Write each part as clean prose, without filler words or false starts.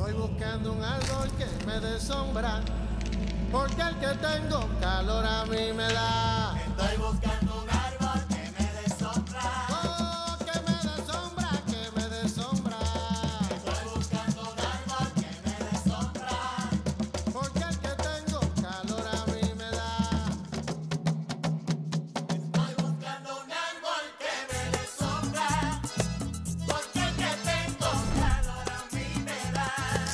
Estoy buscando un árbol que me dé sombra, porque el que tengo calor a mí me da. Estoy buscando un árbol que me dé sombra. Oh, que me dé sombra, que me dé sombra. Estoy buscando un árbol que me dé sombra. Porque el que tengo calor a mí me da. Estoy buscando un árbol que me dé sombra. Porque el que tengo calor a mí me da.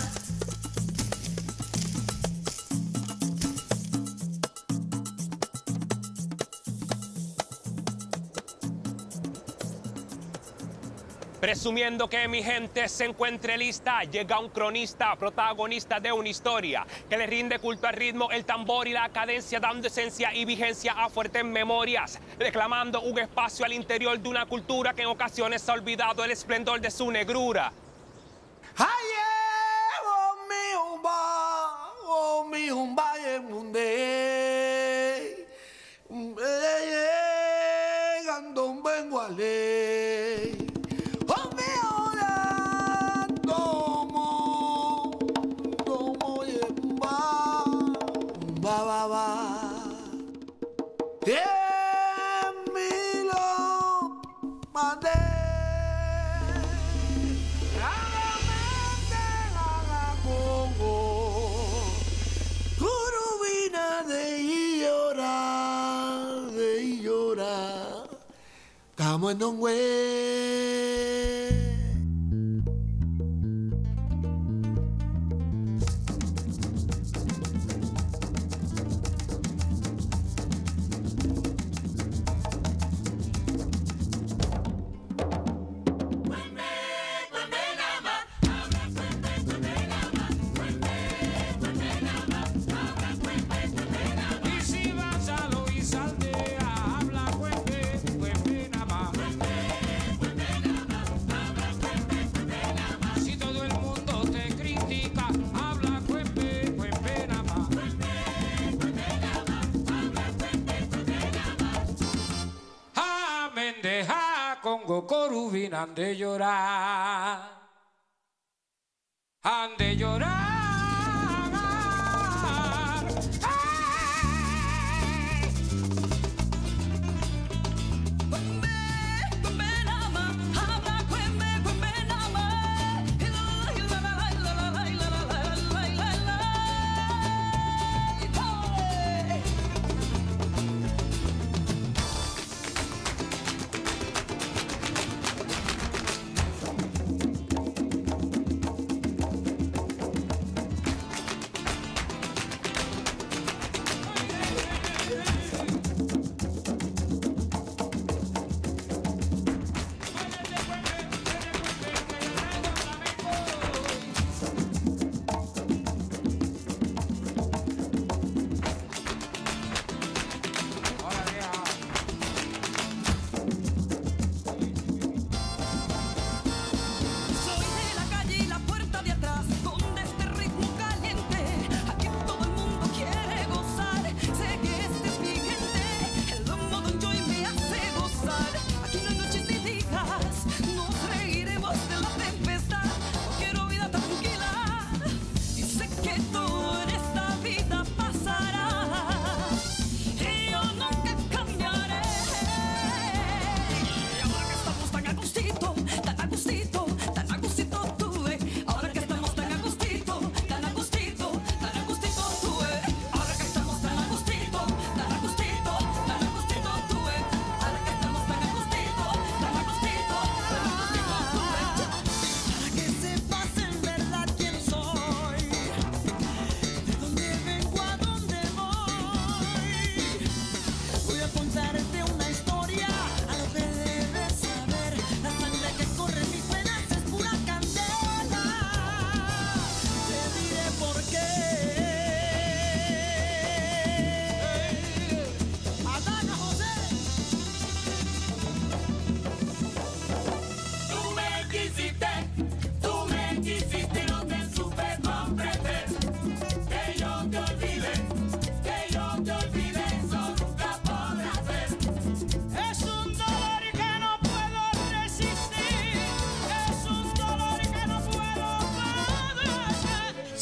Presumiendo que mi gente se encuentre lista, llega un cronista, protagonista de una historia, que le rinde culto al ritmo, el tambor y la cadencia, dando esencia y vigencia a fuertes memorias, reclamando un espacio al interior de una cultura que en ocasiones ha olvidado el esplendor de su negrura. mi humba munde gandom benguale oh mi ora tomo yemba ba ba ba milo mande Estamos en Don Güey. Congo Corubín han de llorar, han de llorar.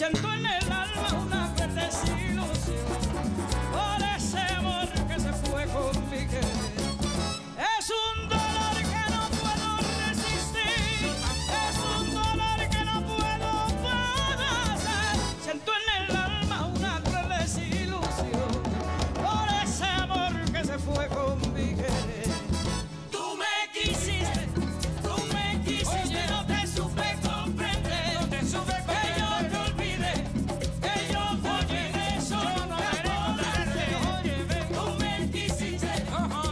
siento en el alma una gran desilusión por ese amor que se fue con mi querer. Es un dolor que no puedo resistir, es un dolor que no puedo pagar. Siento en el alma una gran desilusión por ese amor que se fue con mi querer. Tú me quisiste, oye, no te supe comprender, no te supe comprender. Que yo te olvidé, que yo te olvidé, eso no me podré. Oye, ven, tú me quisiste,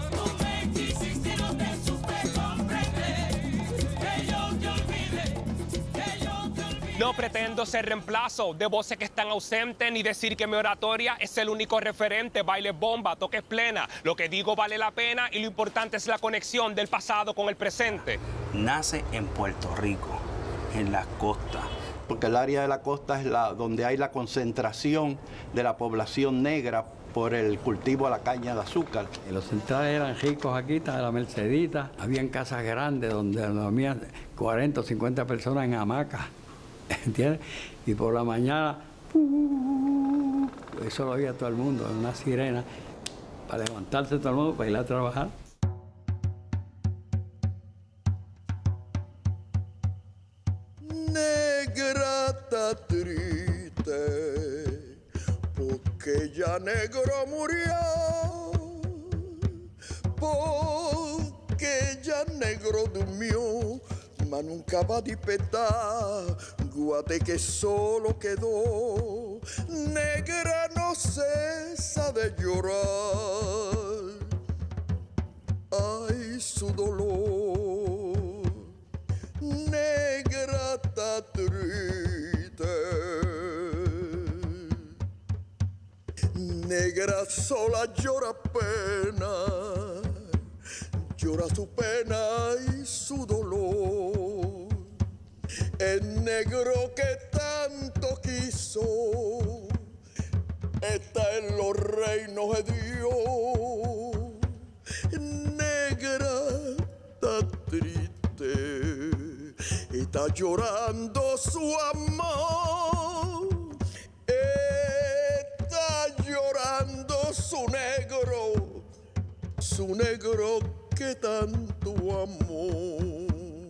no te supe comprender. Que yo te olvidé, que yo te olvidé. No pretendo ser reemplazo de voces que están ausentes, ni decir que mi oratoria es el único referente. Baile bomba, toques plena. Lo que digo vale la pena y lo importante es la conexión del pasado con el presente. Nace en Puerto Rico, en las costas. Porque el área de la costa es donde hay la concentración de la población negra por el cultivo de la caña de azúcar. Los centrales eran ricos aquí, estaba la Mercedita, habían casas grandes donde dormían 40 o 50 personas en hamacas, ¿entiendes? Y por la mañana, eso lo oía todo el mundo, una sirena, para levantarse todo el mundo, para ir a trabajar. Negra está triste porque ya negro murió, porque ya negro durmió, mas nunca va a despertar, guate que solo quedó. Negra no cesa de llorar, ay su dolor. Negra está triste, negra sola llora pena, llora su pena y su dolor. El negro que tanto quiso está en los reinos de Dios. Negra está triste, está llorando su amor, está llorando su negro que tanto amó.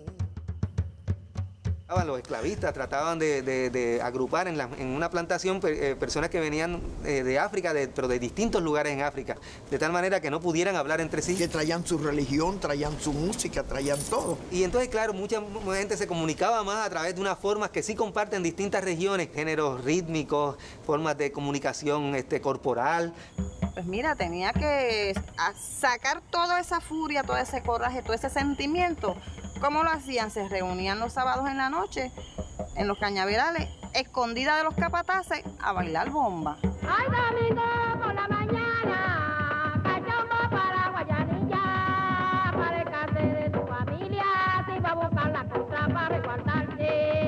Los esclavistas trataban de agrupar en una plantación personas que venían de África, pero de distintos lugares en África, de tal manera que no pudieran hablar entre sí. Que traían su religión, traían su música, traían todo. Y entonces, claro, mucha gente se comunicaba más a través de unas formas que sí comparten distintas regiones, géneros rítmicos, formas de comunicación corporal. Pues mira, tenía que sacar toda esa furia, todo ese coraje, todo ese sentimiento. ¿Cómo lo hacían? Se reunían los sábados en la noche, en los cañaverales, escondidas de los capataces, a bailar bomba. Ay, domingo por la mañana, cachombo para Guayanilla, para descarte de tu familia, si va a buscar la contra para resguardarte.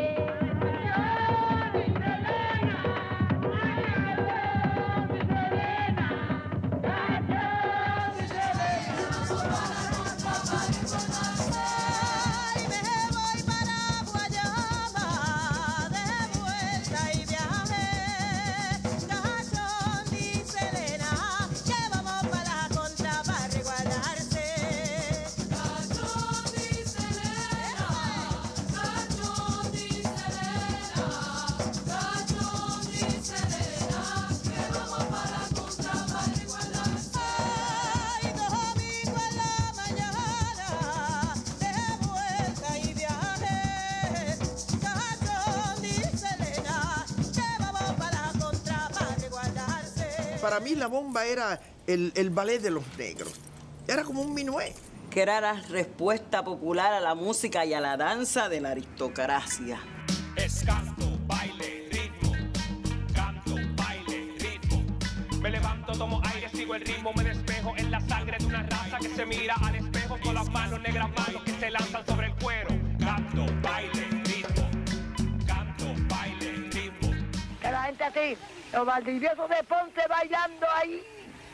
Para mí la bomba era el ballet de los negros. Era como un minué. Que era la respuesta popular a la música y a la danza de la aristocracia. Es canto, baile, ritmo. Canto, baile, ritmo. Me levanto, tomo aire, sigo el ritmo, me despejo en la sangre de una raza que se mira al espejo con las manos negras, manos que se lanzan sobre el cuero. Canto, baile, ritmo. Canto, baile, ritmo. Que la gente así, los valdiviesos de Ponce bailando ahí.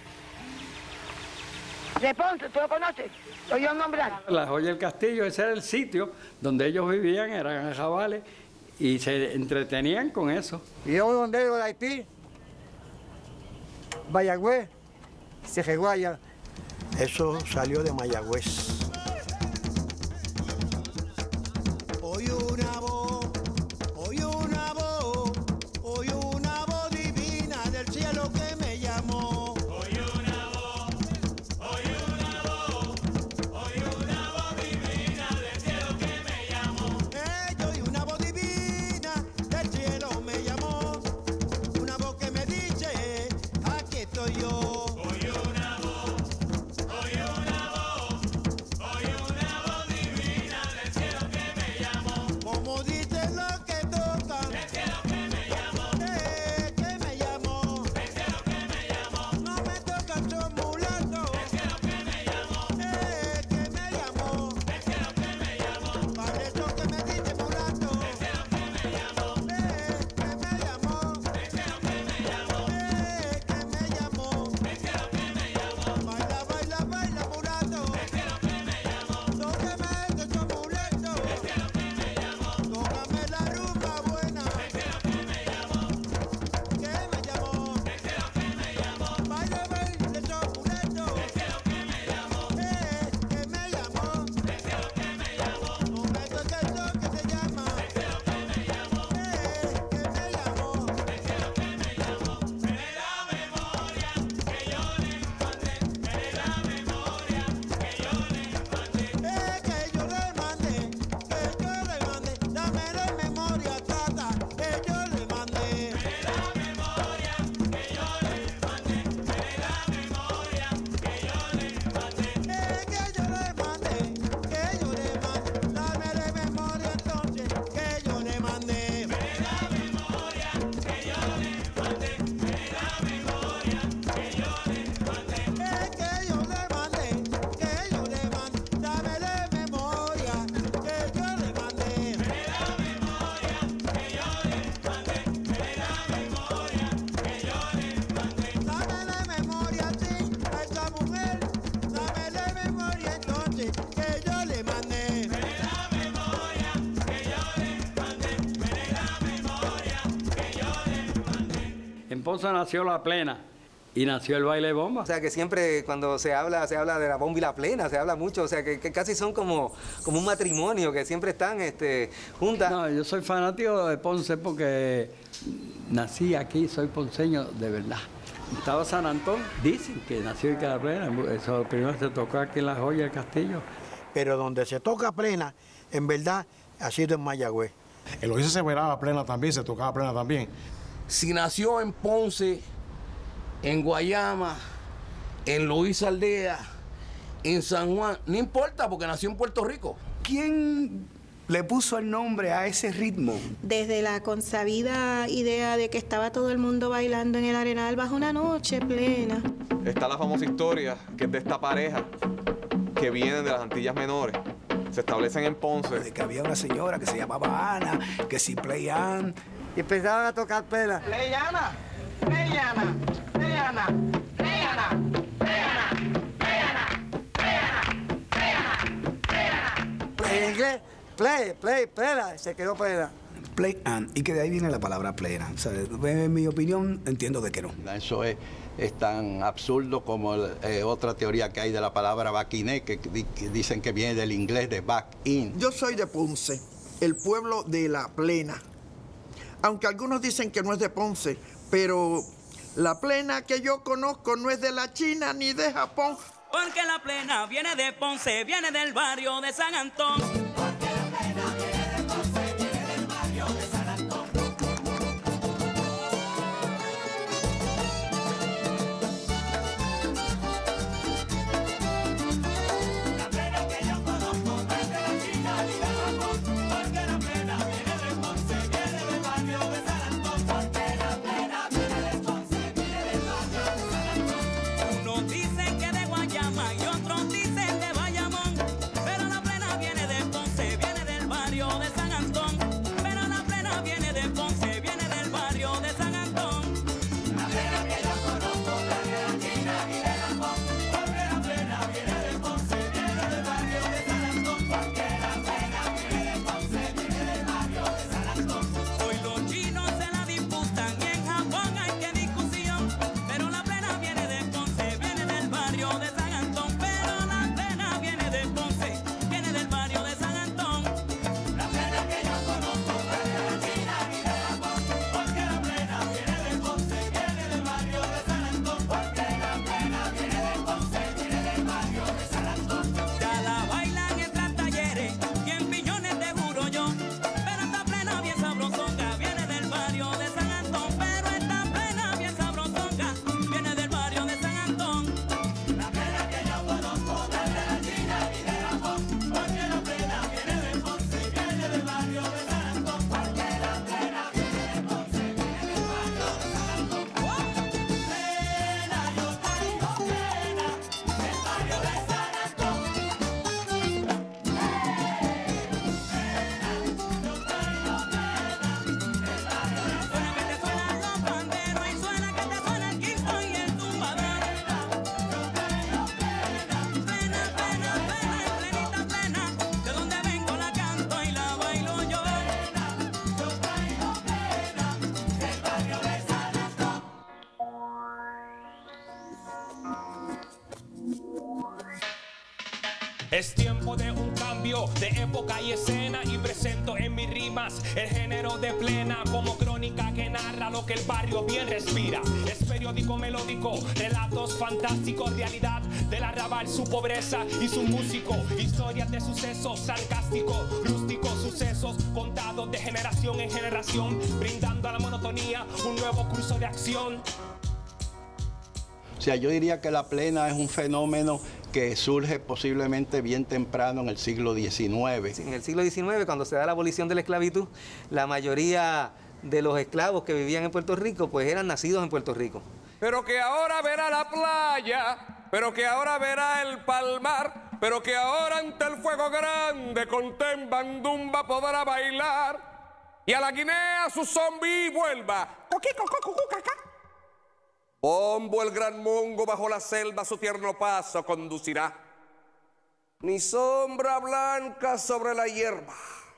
De Ponce, ¿tú lo conoces? ¿Lo oyó nombrar? La Joya del Castillo, ese era el sitio donde ellos vivían, eran jabales, y se entretenían con eso. Y yo donde de Haití, Mayagüez, Cejeguaya. Eso salió de Mayagüez. Oye una voz, oye una voz, oye una voz divina del cielo que me llamó. Oye una voz, oye una voz, oye una voz divina del cielo que me llamó. Oye una voz divina del cielo me llamó. Una voz que me dice, aquí estoy yo. Oye una voz, oye una voz, oye una voz divina del cielo que me llamó. Como dice lo que toca, del cielo que me llamó, que me llamó, del cielo que me llamó. No me toca son mulato, del cielo que me llamó, que me llamó, del cielo que me llamó. Para eso que me dice mulato, del cielo que me llamó, que me llamó, del cielo que me llamó, que me llamó, del cielo que me llamó. Baila, baila, baila mulato, del cielo que me llamó. Tócame que son mulato, del cielo que me llamó. Tócame la rumba buena, del cielo que me llamó, que me llamó, del cielo que me llamó. Baila, baila, que son mulato, del cielo que me llamó, que me llamó, del cielo que me llamó. No me toques lo que se llama, del cielo que me llamó, que me llamó, del cielo que me llamó. Me la memoria que yo le mandé, me la memoria que yo le mandé, que yo le mandé, dame la memoria, tata, que yo le mandé. Me la memoria que yo le mandé, me la memoria que yo le mandé, que yo le mandé, dame la memoria entonces, que yo le mandé. Me la memoria que yo le mandé, me la memoria que yo le mandé, que yo le mandé, dame la memoria que yo le mandé. Me la memoria que yo le mandé, me la memoria que yo le mandé. Dame la memoria, sí, a esa mujer, dame la memoria entonces que yo le mandé. Me la memoria que yo le mandé, me la memoria que yo le mandé. En Ponce nació la plena y nació el baile bomba. O sea que siempre cuando se habla de la bomba y la plena, se habla mucho, o sea que casi son como un matrimonio, que siempre están juntas. No, yo soy fanático de Ponce porque nací aquí, soy ponceño de verdad. Estaba San Antón, dicen que nació en la plena, eso primero se tocó aquí en La Joya, el Castillo. Pero donde se toca plena, en verdad, ha sido en Mayagüez. En Loíza se bailaba plena también, se tocaba plena también. Si nació en Ponce, en Guayama, en Loíza Aldea, en San Juan, no importa porque nació en Puerto Rico. ¿Quién le puso el nombre a ese ritmo? Desde la consabida idea de que estaba todo el mundo bailando en el Arenal bajo una noche plena. Está la famosa historia que es de esta pareja que vienen de las Antillas Menores. Se establecen en Ponce. De que había una señora que se llamaba Ana, que si Play Ann. Y empezaban a tocar plena. Play Ana, Play Ana, Play Ana, Play Ana, Play Ana, Play Ana, Play Ana, Play Ana, Play Ana. En inglés, plena, se quedó plena. Play Ann, y que de ahí viene la palabra plena. O sea, en mi opinión, entiendo de que no. Eso es tan absurdo como otra teoría que hay de la palabra baquiné, que dicen que viene del inglés de back in. Yo soy de Ponce, el pueblo de la plena. Aunque algunos dicen que no es de Ponce, pero la plena que yo conozco no es de la China ni de Japón. Porque la plena viene de Ponce, viene del barrio de San Antón. Porque la plena viene de Ponce, viene del barrio de San Antón. La plena que yo conozco no es de la China ni de Japón. Porque la plena viene de Ponce, viene del barrio de San Antón. Porque la plena viene de Ponce, viene del barrio de San Antón. Unos dicen que de Guayama y otros dicen de Bayamón, pero la plena viene de Ponce. Es tiempo de un cambio de época y escena, y presento en mis rimas el género de plena como crónica que narra lo que el barrio bien respira. Es periódico melódico, relatos fantásticos, realidad del arrabal, su pobreza y su músico, historias de sucesos sarcásticos, rústicos, sucesos contados de generación en generación, brindando a la monotonía un nuevo curso de acción. O sea, yo diría que la plena es un fenómeno que surge posiblemente bien temprano en el siglo XIX. Sí, en el siglo XIX, cuando se da la abolición de la esclavitud, la mayoría de los esclavos que vivían en Puerto Rico, pues eran nacidos en Puerto Rico. Pero que ahora verá la playa, pero que ahora verá el palmar, pero que ahora ante el fuego grande con tembandumba podrá bailar, y a la Guinea su zombi vuelva. Pombo el gran mongo bajo la selva su tierno paso conducirá, ni sombra blanca sobre la hierba,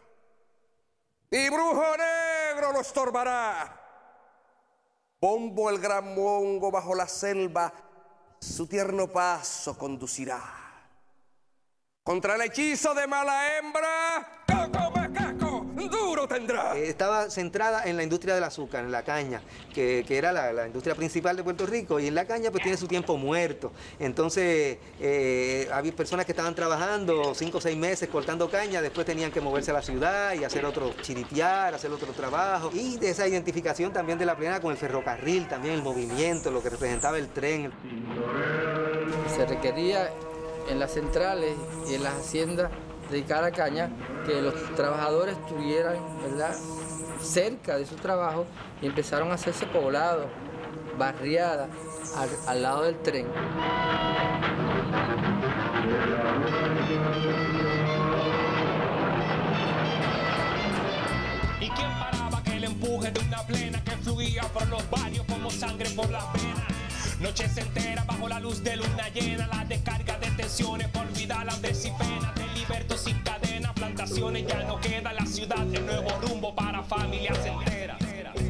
y brujo negro lo estorbará. Pombo el gran mongo bajo la selva su tierno paso conducirá. Contra el hechizo de mala hembra, coco macaco duro tendrá. Estaba centrada en la industria del azúcar, en la caña, que era la industria principal de Puerto Rico, y en la caña pues tiene su tiempo muerto. Entonces había personas que estaban trabajando 5 o 6 meses cortando caña, después tenían que moverse a la ciudad y hacer otro chiripiar, hacer otro trabajo. Y de esa identificación también de la plena con el ferrocarril, también el movimiento, lo que representaba el tren. Se requería en las centrales y en las haciendas dedicadas a caña que los trabajadores estuvieran, ¿verdad?, cerca de su trabajo, y empezaron a hacerse poblados, barriadas al lado del tren. ¿Y quién paraba que el empuje de una plena que fluía por los barrios como sangre por las venas? Noches enteras bajo la luz de luna llena, la descarga de tensiones por vida, las penas de liberto sin cadena, plantaciones ya no queda, la ciudad el nuevo rumbo para familias enteras.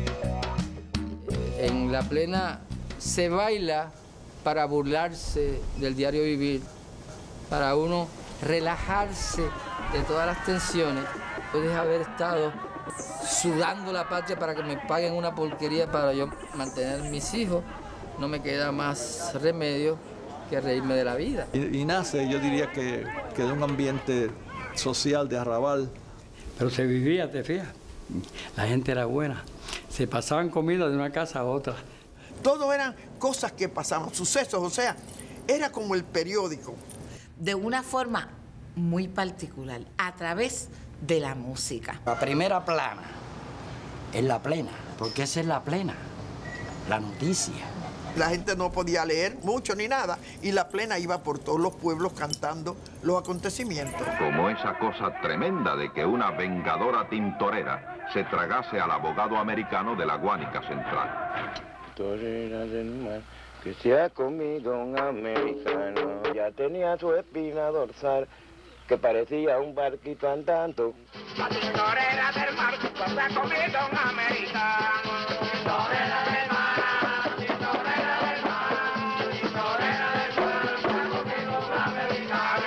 En la plena se baila para burlarse del diario vivir, para uno relajarse de todas las tensiones. Puedes haber estado sudando la patria para que me paguen una porquería para yo mantener mis hijos. No me queda más remedio que reírme de la vida. Y nace, yo diría que de un ambiente social de arrabal. Pero se vivía, te fijas. La gente era buena. Se pasaban comida de una casa a otra. Todo eran cosas que pasaban, sucesos, o sea, era como el periódico. De una forma muy particular, a través de la música. La primera plana es la plena, porque esa es la plena, la noticia. La gente no podía leer mucho ni nada, y la plena iba por todos los pueblos cantando los acontecimientos. Como esa cosa tremenda de que una vengadora tintorera se tragase al abogado americano de la Guánica Central. Torera del mar, que se ha comido un americano, ya tenía su espina dorsal, que parecía un barquito andando. La tintorera del mar, se ha comido un americano. Tintorera del mar, tintorera del mar, tintorera del mar, se ha comido un americano.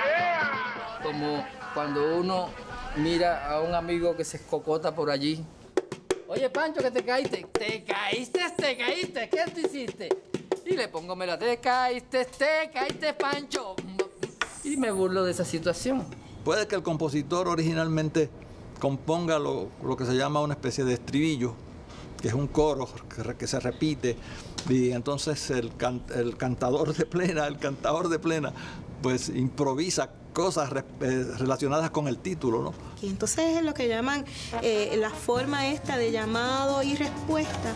Como cuando uno mira a un amigo que se escocota por allí. Oye, Pancho, que te caíste. ¿Te caíste? ¿Qué tú hiciste? Y le pongo, mira, te caíste, Pancho. Y me burlo de esa situación. Puede que el compositor originalmente componga lo que se llama una especie de estribillo, que es un coro que se repite, y entonces el cantador de plena, pues improvisa cosas relacionadas con el título, ¿no? Y entonces es lo que llaman la forma esta de llamado y respuesta.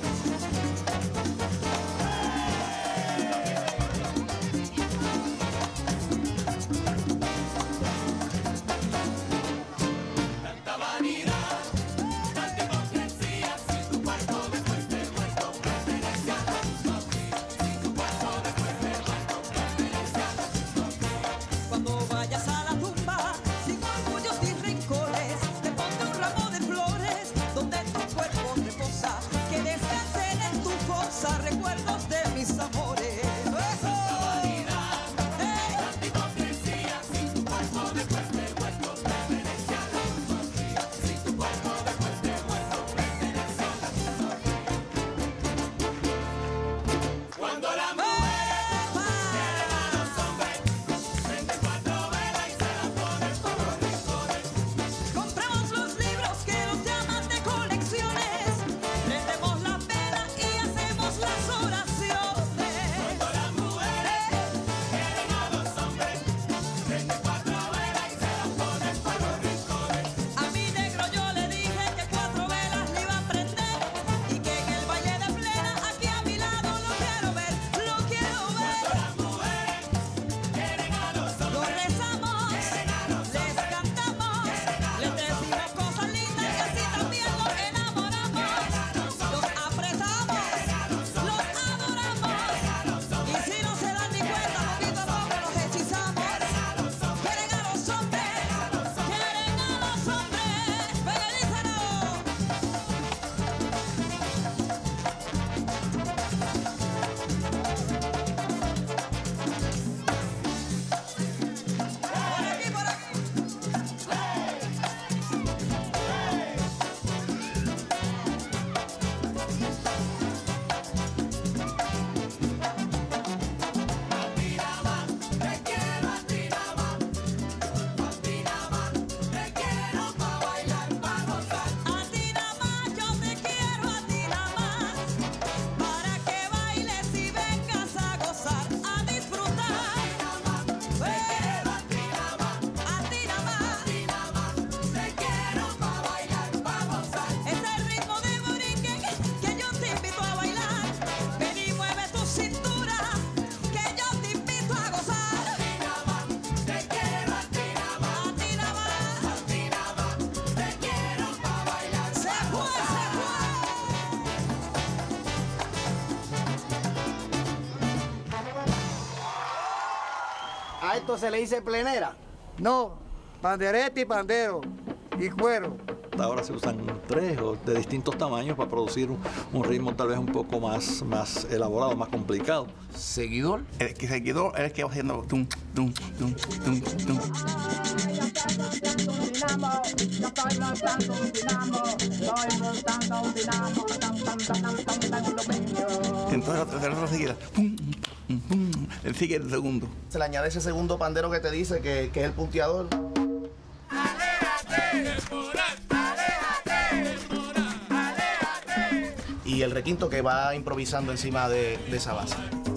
Que descansen en tu fosa. esto se le dice plenera? No, pandereta y pandero y cuero. Ahora se usan 3 o de distintos tamaños para producir un ritmo tal vez un poco más elaborado, más complicado. ¿Seguidor? El que seguidor es el que va haciendo tum, tum, tum, tum, tum. Entonces el otro sigue, pum, pum, pum. Él sigue el segundo. Se le añade ese segundo pandero que te dice que es el punteador. Y el requinto que va improvisando encima de esa base.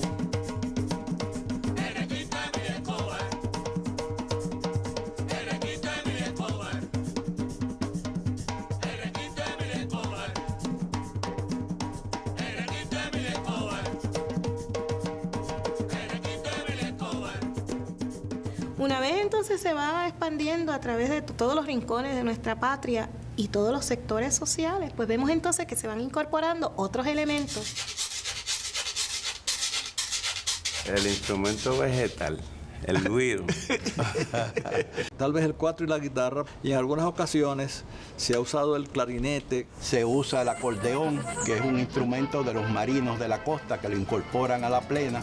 Una vez entonces se va expandiendo a través de todos los rincones de nuestra patria y todos los sectores sociales, pues vemos entonces que se van incorporando otros elementos. El instrumento vegetal, el güiro. Tal vez el cuatro y la guitarra, y en algunas ocasiones se ha usado el clarinete. Se usa el acordeón, que es un instrumento de los marinos de la costa que lo incorporan a la plena.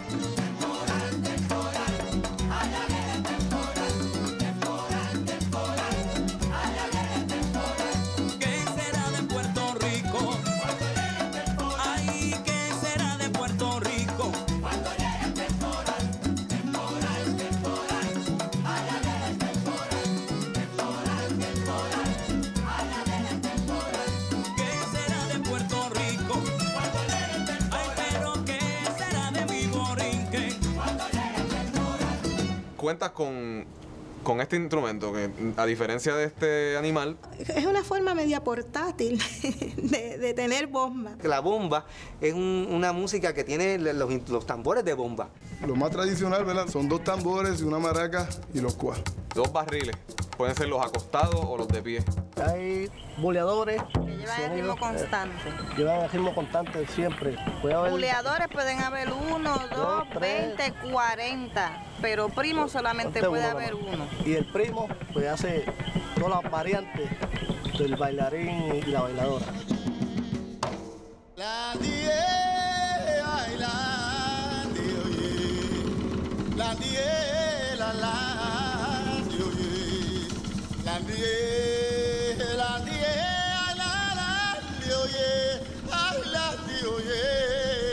Cuentas con este instrumento que, a diferencia de este animal, Es una forma media portátil de tener bomba. La bomba es una música que tiene los tambores de bomba. Lo más tradicional, ¿verdad? Son 2 tambores y una maraca y los cuas. 2 barriles. Pueden ser los acostados o los de pie. Hay boleadores que llevan el ritmo constante. Llevan el ritmo constante siempre. Buleadores pueden haber 1, 2, 20, 40, pero primo solamente puede haber uno. Y el primo pues hace todas las variantes del bailarín y la bailadora. La die, ay, la die, oye. La die, la die, oye. La die, la die, ay, la die, oye. Ay, la die, oye.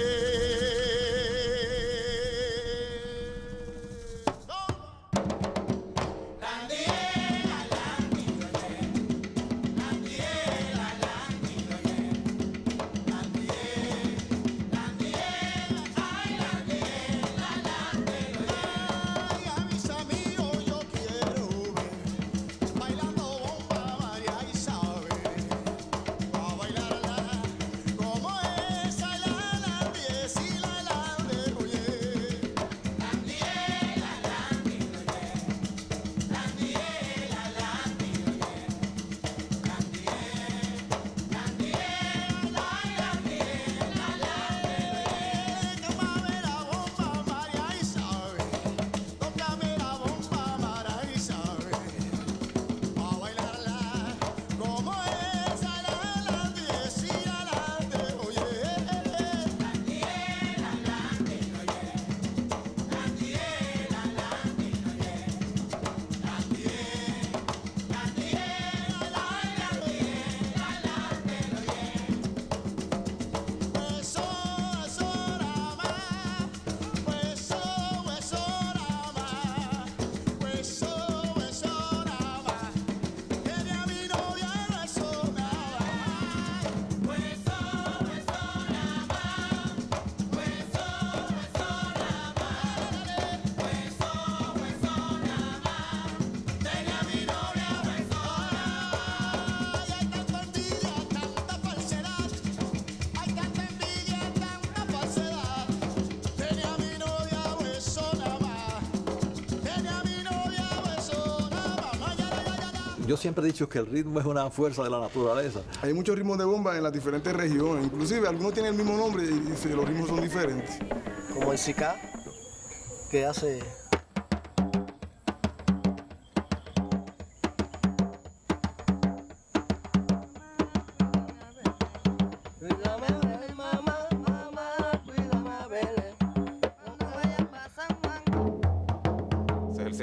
Yo siempre he dicho que el ritmo es una fuerza de la naturaleza. Hay muchos ritmos de bomba en las diferentes regiones. Inclusive algunos tienen el mismo nombre y los ritmos son diferentes. Como el sicá, que hace...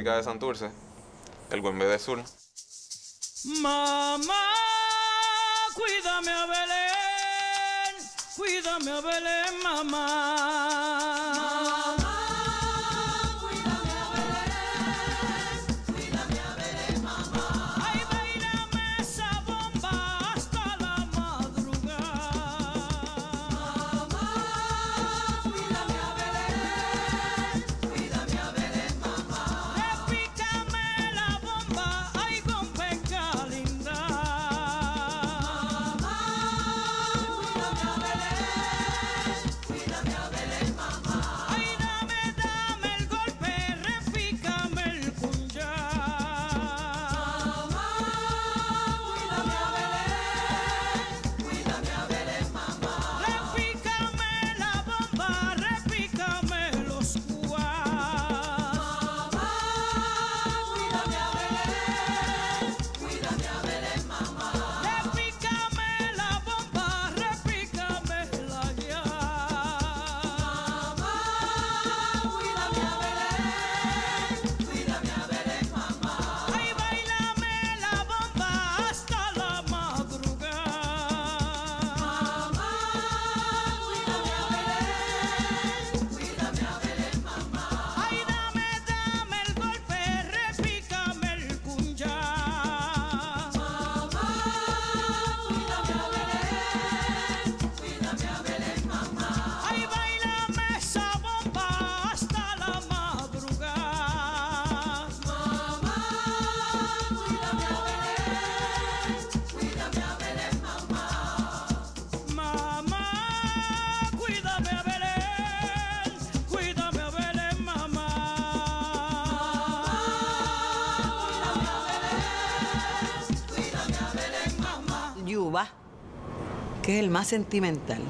música de Santurce, el Güembe de Sur. Mamá, cuídame a Belén, mamá. Yuba, que es el más sentimental.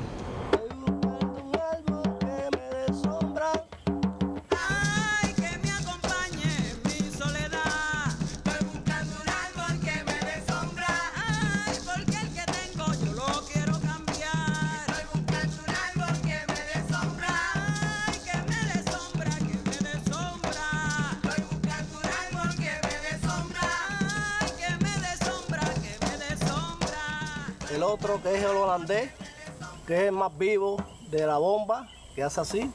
Ay, que me acompañe mi soledad. Estoy buscando un árbol que me dé sombra. Ay, porque el que tengo yo lo quiero cambiar. Estoy buscando un árbol que me dé sombra. Ay, que me dé sombra, que me dé sombra. Estoy buscando un árbol que me dé sombra. Ay, que me dé sombra, que me dé sombra. El otro que es el holandés, que es el más vivo de la bomba, que hace así.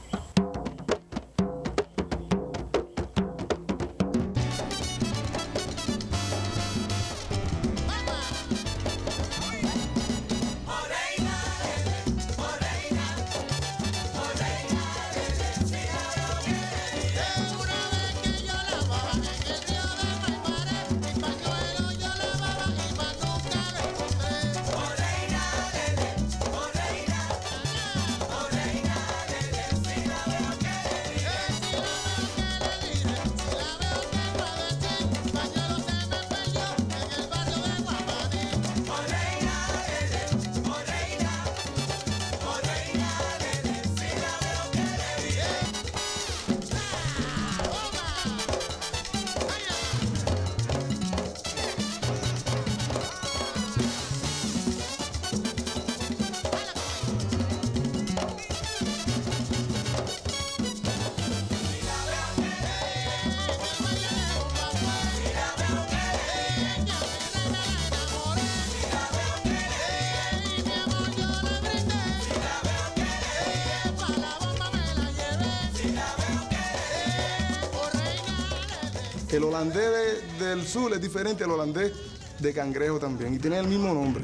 El holandés del sur es diferente al holandés de Cangrejo también y tiene el mismo nombre.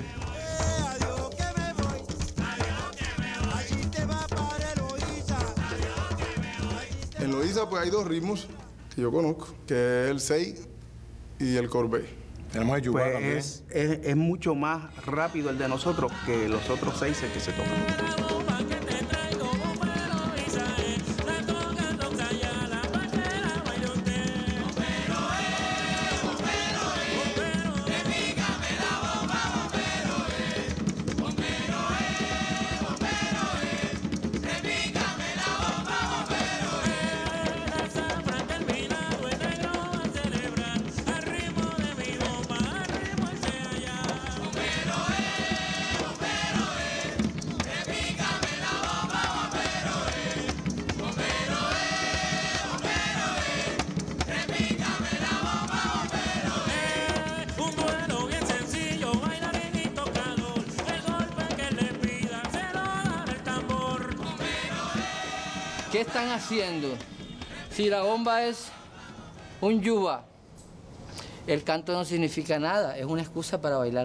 En Loíza pues hay dos ritmos que yo conozco, que es el 6 y el corbé. Tenemos el yuba también. Es mucho más rápido el de nosotros que los otros 6 que se tocan. Repícame ¿qué están haciendo? Si la bomba es un yuba, el canto no significa nada, es una excusa para bailar.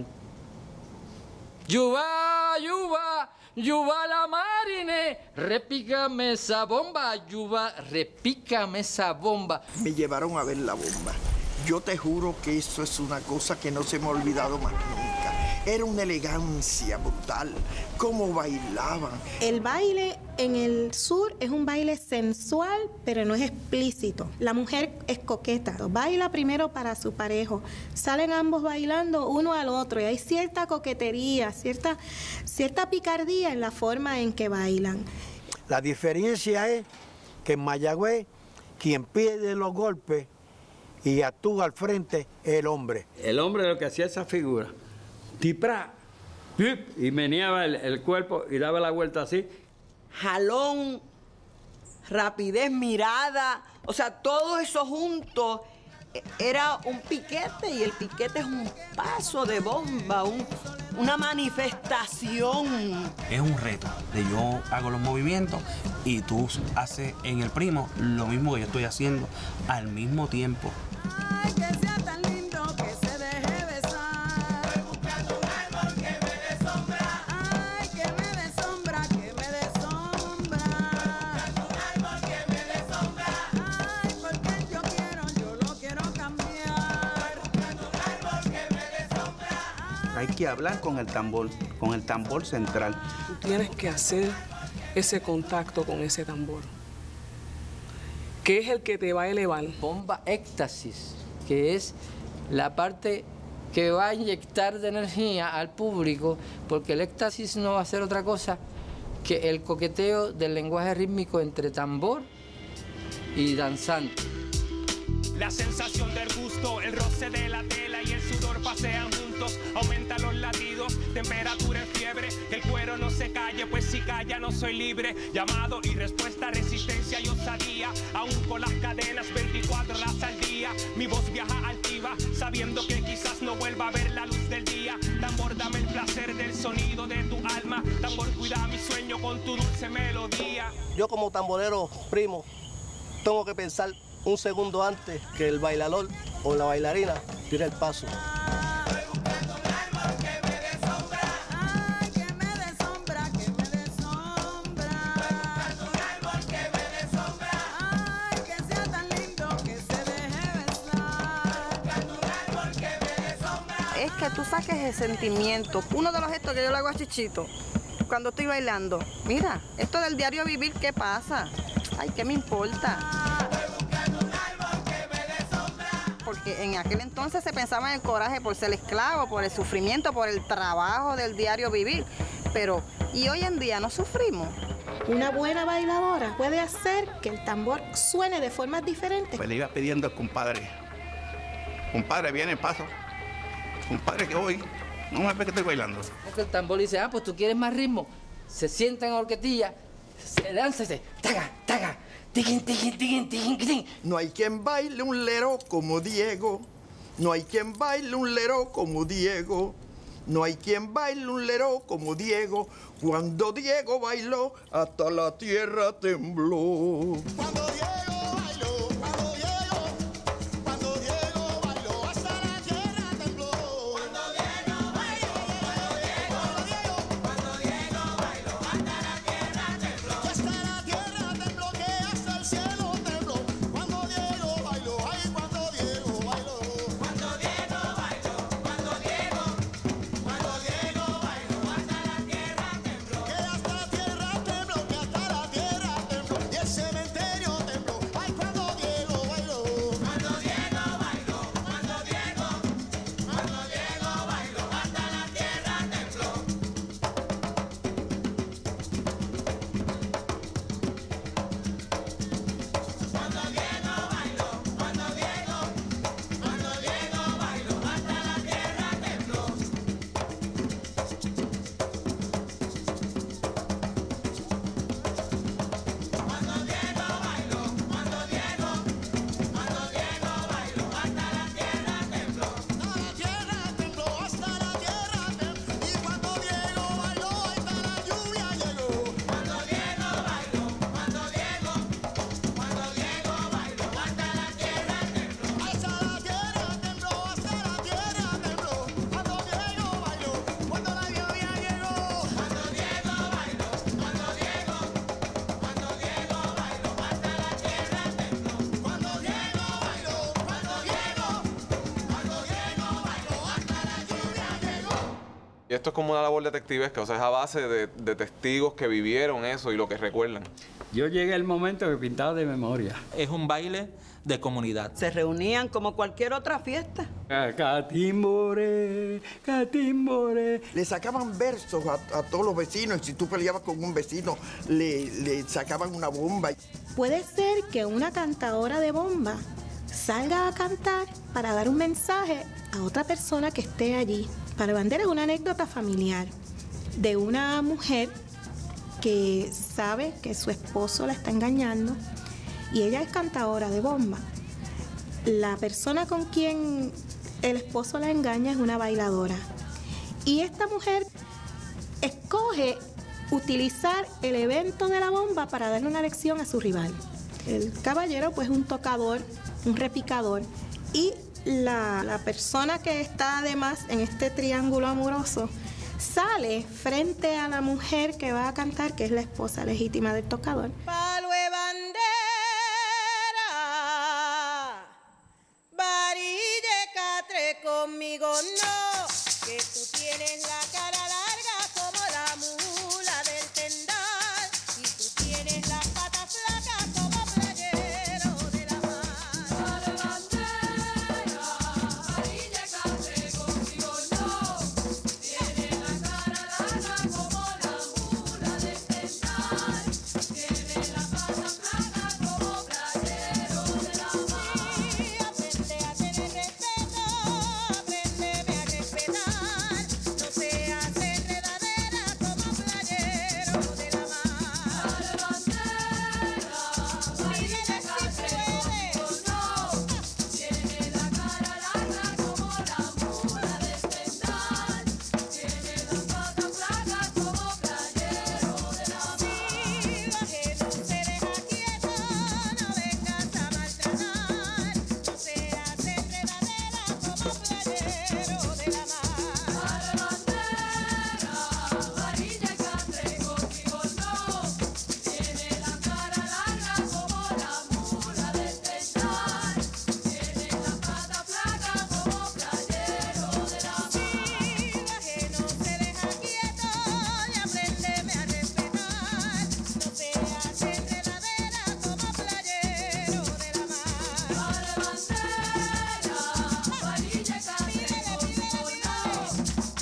Yuba, yuba, yuba la marine, repícame esa bomba, yuba, repícame esa bomba. Me llevaron a ver la bomba. Yo te juro que eso es una cosa que no se me ha olvidado más nunca. Era una elegancia brutal, cómo bailaban. El baile en el sur es un baile sensual, pero no es explícito. La mujer es coqueta, baila primero para su parejo. Salen ambos bailando uno al otro y hay cierta coquetería, cierta picardía en la forma en que bailan. La diferencia es que en Mayagüez quien pide los golpes y actúa al frente es el hombre. El hombre lo que hacía esa figura, tipra, y meneaba el cuerpo y daba la vuelta así. Jalón, rapidez, mirada, o sea, todo eso junto era un piquete y el piquete es un paso de bomba, una manifestación. Es un reto de yo hago los movimientos y tú haces en el primo lo mismo que yo estoy haciendo al mismo tiempo. Ay, que sea tan lindo que se deje besar. Estoy buscando un árbol que me dé sombra. Ay, que me dé sombra, que me dé sombra. Estoy buscando un árbol que me dé sombra. Ay, porque yo lo quiero cambiar. Estoy buscando un árbol que me dé sombra. Hay que hablar con el tambor central. Tú tienes que hacer ese contacto con ese tambor, que es el que te va a elevar. Bomba éxtasis, que es la parte que va a inyectar de energía al público, porque el éxtasis no va a ser otra cosa que el coqueteo del lenguaje rítmico entre tambor y danzante. La sensación del gusto, el roce de la tela y el sudor pasean juntos, aumenta los latidos, temperatura en fiebre, el cuero no se calle, pues si calla no soy libre, llamado y respuesta, resistencia y osadía, aún con las cadenas 24 horas al día, mi voz viaja altiva, sabiendo que quizás no vuelva a ver la luz del día, tambor dame el placer del sonido de tu alma, tambor cuida mi sueño con tu dulce melodía. Yo como tamborero primo tengo que pensar un segundo antes que el bailador o la bailarina tire el paso. Es que tú saques el sentimiento. Uno de los gestos que yo le hago a Chichito cuando estoy bailando, mira, esto del diario vivir, ¿qué pasa? Ay, ¿qué me importa? Porque en aquel entonces se pensaba en el coraje por ser esclavo, por el sufrimiento, por el trabajo del diario vivir. Pero, ¿y hoy en día no sufrimos? Una buena bailadora puede hacer que el tambor suene de formas diferentes. Pues le iba pidiendo al compadre. Compadre, viene, paso. Compadre, que voy. No me ve que estoy bailando. Porque el tambor dice, pues tú quieres más ritmo. Se sienta en horquetilla, se lanza y se taca, taca. No hay quien baile un lero como Diego. No hay quien baile un lero como Diego. No hay quien baile un lero como Diego. Cuando Diego bailó, hasta la tierra tembló. Cuando Diego bailó, cuando Diego bailó, hasta la tierra tembló. Cuando Diego bailó, cuando Diego bailó, hasta la tierra tembló. Y hasta la tierra tembló, que hasta el cielo tembló. Cuando Diego bailó, ay, cuando Diego bailó. Cuando Diego bailó, cuando Diego bailó, hasta la tierra tembló. Que hasta la tierra tembló, que hasta la tierra tembló. Y el cementerio tembló, esto es como una labor detectivesca, o sea, es a base de testigos que vivieron eso y lo que recuerdan. Yo llegué al momento que pintaba de memoria. Es un baile de comunidad. Se reunían como cualquier otra fiesta. Catimbore, catimbore. Le sacaban versos a todos los vecinos y si tú peleabas con un vecino, le sacaban una bomba. Puede ser que una cantadora de bomba salga a cantar para dar un mensaje a otra persona que esté allí. Palo de Bandera es una anécdota familiar de una mujer que sabe que su esposo la está engañando y ella es cantadora de bomba. La persona con quien el esposo la engaña es una bailadora. Y esta mujer escoge utilizar el evento de la bomba para darle una lección a su rival. El caballero pues es un tocador, un repicador, y la persona que está además en este triángulo amoroso sale frente a la mujer que va a cantar, que es la esposa legítima del tocador. Palo de bandera, varilla catre conmigo no, que tú tienes la cara larga como la mula del tendal y tú tienes las patas flacas como playero de la mar. Palo de bandera, varilla catre conmigo no, tienes la cara larga como la mula del tendal, tienes las patas flacas como playero de la mar. Aprende a tener respeto, apréndeme a respetar, no seas enredadera como playero de la mar. Dile si puedes, no, tiene la cara larga como la mula del tendal, tiene las patas flacas como playero de la mar. Baje, no se deja quieto, no vengas a maltratar, no seas enredadera como playero de la mar. Varilla y catre conmigo no, tiene la cara larga como la mula del tendal, tiene las patas flacas como playero de la mar. Baje, no se deja quieto y apréndeme a respetar, no seas enredadera como playero de la mar. Varilla y catre conmigo no, tiene la cara larga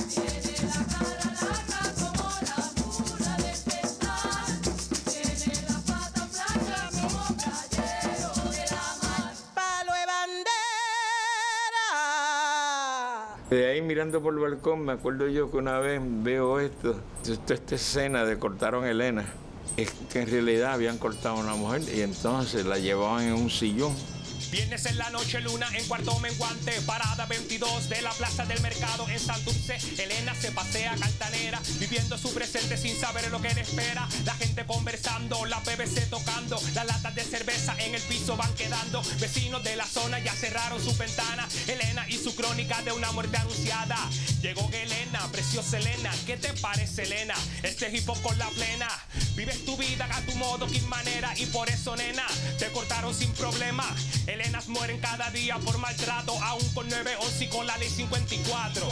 como la mula del tendal, tiene las patas flacas como playero de la mar. Palo de bandera. De ahí mirando por el balcón, me acuerdo yo que una vez veo esta escena de cortaron a Elena. Es que en realidad habían cortado a una mujer y entonces la llevaban en un sillón. Viernes en la noche, luna en cuarto menguante, parada 22 de la plaza del mercado en Santurce. Elena se pasea caltanera, viviendo su presente sin saber lo que le espera. La gente conversando, la BBC tocando, las latas de cerveza en el piso van quedando. Vecinos de la zona ya cerraron su ventana. Elena y su crónica de una muerte anunciada. Llegó Elena, preciosa Elena, ¿qué te parece Elena? Este hip hop con la plena. Vives tu vida a tu modo, qué manera, y por eso nena, te cortaron sin problema. Elenas mueren cada día por maltrato, aún con 9-11 y con la ley 54.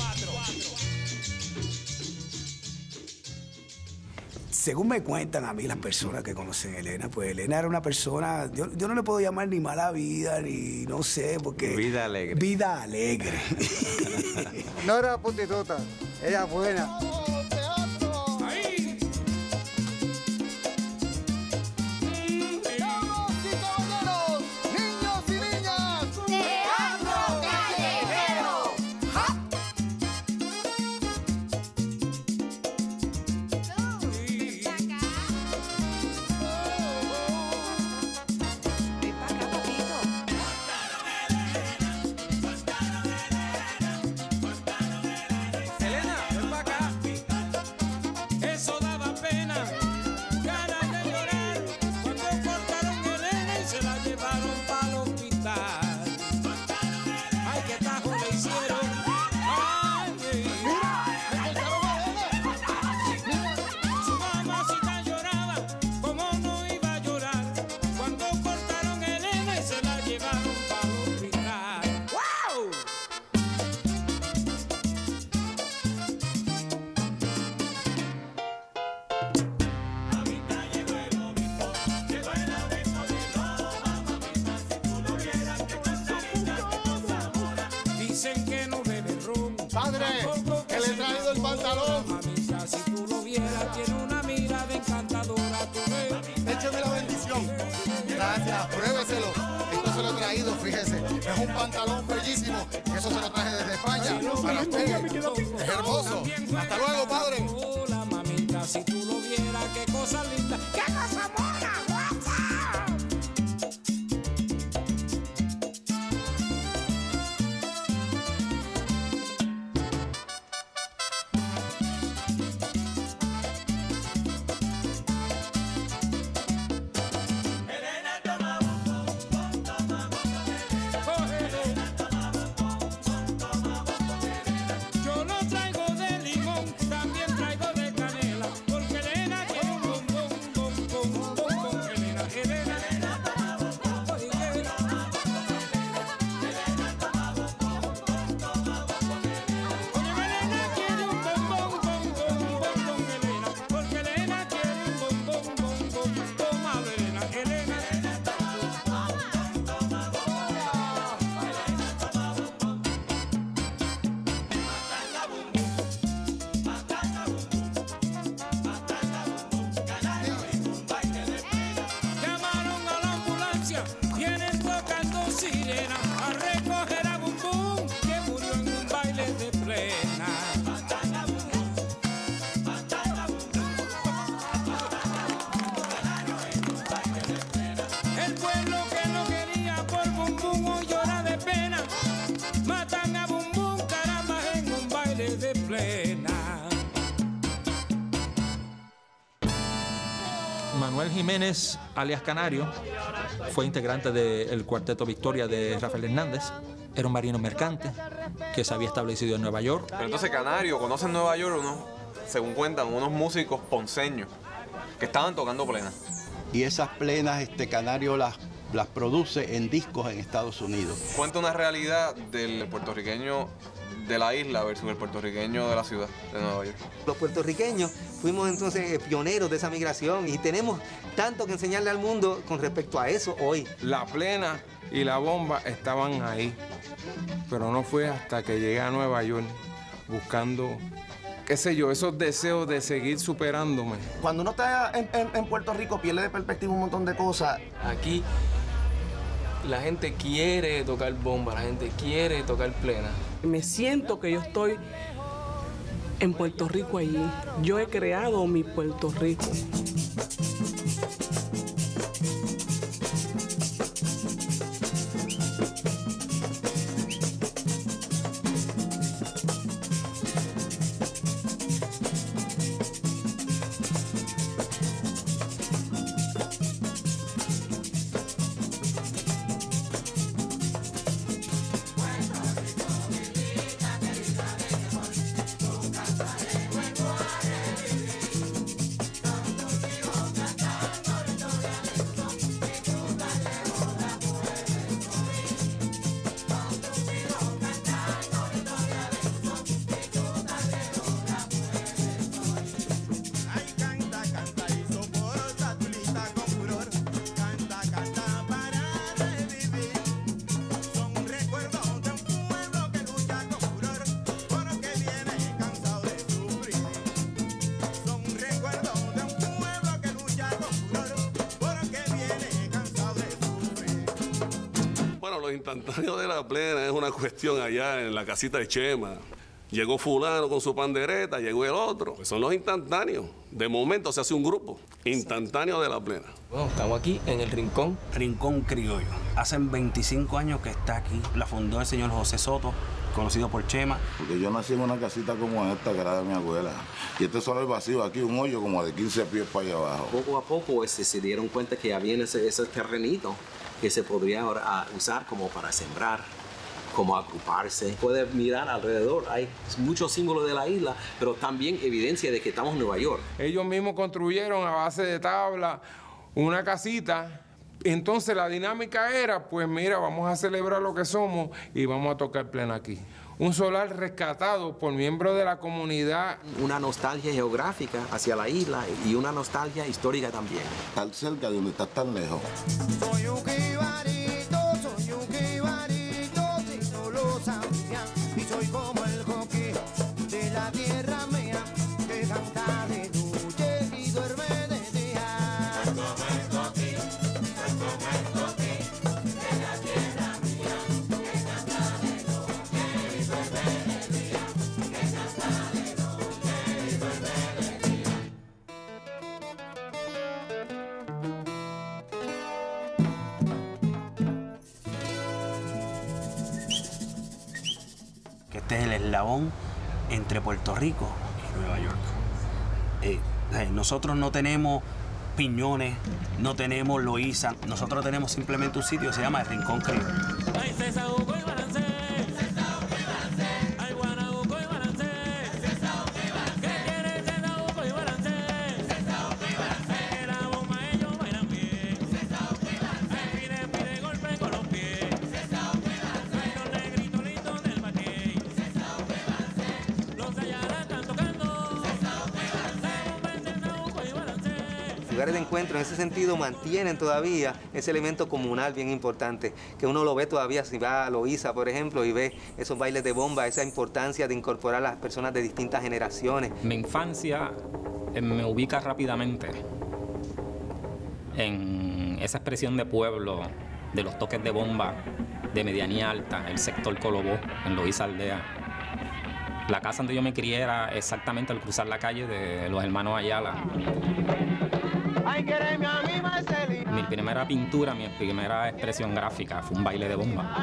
Según me cuentan a mí las personas que conocen a Elena, pues Elena era una persona, yo no le puedo llamar ni mala vida, ni no sé, porque... Vida alegre. Vida alegre. No era prostituta, era buena. Elena, ven para acá. padre, que le he traído el pantalón. Mamita, si tú lo vieras, tiene una mirada encantadora. Écheme la bendición. Gracias, pruébeselo. Esto se lo he traído, fíjese. Es un pantalón bellísimo. Eso se lo traje desde España. Para usted. Es hermoso. Hasta luego, padre. Hola, mamita, si tú lo vieras, qué cosa linda, qué cosa mona. Yo no traigo de limón, también traigo de canela, porque Elena quiere un bombón, bombón, bombón, Elena, Elena. Oye, Elena quiere un bombón, bombón, bombón, Elena, porque Elena quiere un bombón, bombón, toma, Elena, Elena. Llamaron a la ambulancia, vienen tocando sirena a recoger a Bum Bum, que murió en un baile de plena. El pueblo que no quería por Bum Bum hoy llora de pena. Matan a Bum Bum, caramba, en un baile de plena. Manuel Jiménez, alias Canario, fue integrante del Cuarteto Victoria de Rafael Hernández. Era un marino mercante que se había establecido en Nueva York. Pero entonces Canario conoce en Nueva York según cuentan, unos músicos ponceños que estaban tocando plena. Y esas plenas Canario las produce en discos en Estados Unidos. Cuenta una realidad del puertorriqueño de la isla versus el puertorriqueño de la ciudad de Nueva York. Los puertorriqueños fuimos entonces pioneros de esa migración y tenemos tanto que enseñarle al mundo con respecto a eso hoy. La plena y la bomba estaban ahí, pero no fue hasta que llegué a Nueva York buscando, qué sé yo, esos deseos de seguir superándome. Cuando uno está en Puerto Rico pierde de perspectiva un montón de cosas. Aquí la gente quiere tocar bomba, la gente quiere tocar plena. Me siento que yo estoy en Puerto Rico allí. Yo he creado mi Puerto Rico. Los instantáneos de la plena es una cuestión allá en la casita de Chema. Llegó fulano con su pandereta, llegó el otro. Pues son los instantáneos. De momento se hace un grupo instantáneo de la plena. Bueno, estamos aquí en el Rincón. Rincón Criollo. Hace 25 años que está aquí. La fundó el señor José Soto, conocido por Chema. Porque yo nací en una casita como esta, que era de mi abuela. Y este solo es vacío aquí, un hoyo como de 15 pies para allá abajo. Poco a poco se dieron cuenta que había ese terrenito que se podría usar como para sembrar, como agruparse. Puedes mirar alrededor, hay muchos símbolos de la isla, pero también evidencia de que estamos en Nueva York. Ellos mismos construyeron a base de tabla una casita. Entonces la dinámica era, pues mira, vamos a celebrar lo que somos y vamos a tocar plena aquí. Un solar rescatado por miembros de la comunidad. Una nostalgia geográfica hacia la isla y una nostalgia histórica también. Estar cerca de donde estás tan lejos. Soy un jibarito, si no lo sabían, y soy como el coquí. este es el eslabón entre Puerto Rico y Nueva York. Nosotros no tenemos piñones, no tenemos Loíza, nosotros tenemos simplemente un sitio que se llama el Rincón Criollo. Lugares de encuentro en ese sentido mantienen todavía ese elemento comunal bien importante, que uno lo ve todavía si va a Loíza, por ejemplo, y ve esos bailes de bomba, esa importancia de incorporar a las personas de distintas generaciones. Mi infancia me ubica rápidamente en esa expresión de pueblo, de los toques de bomba, de medianía alta, el sector Colobó, en Loíza Aldea. La casa donde yo me crié era exactamente al cruzar la calle de los hermanos Ayala. Mi primera pintura, mi primera expresión gráfica fue un baile de bomba.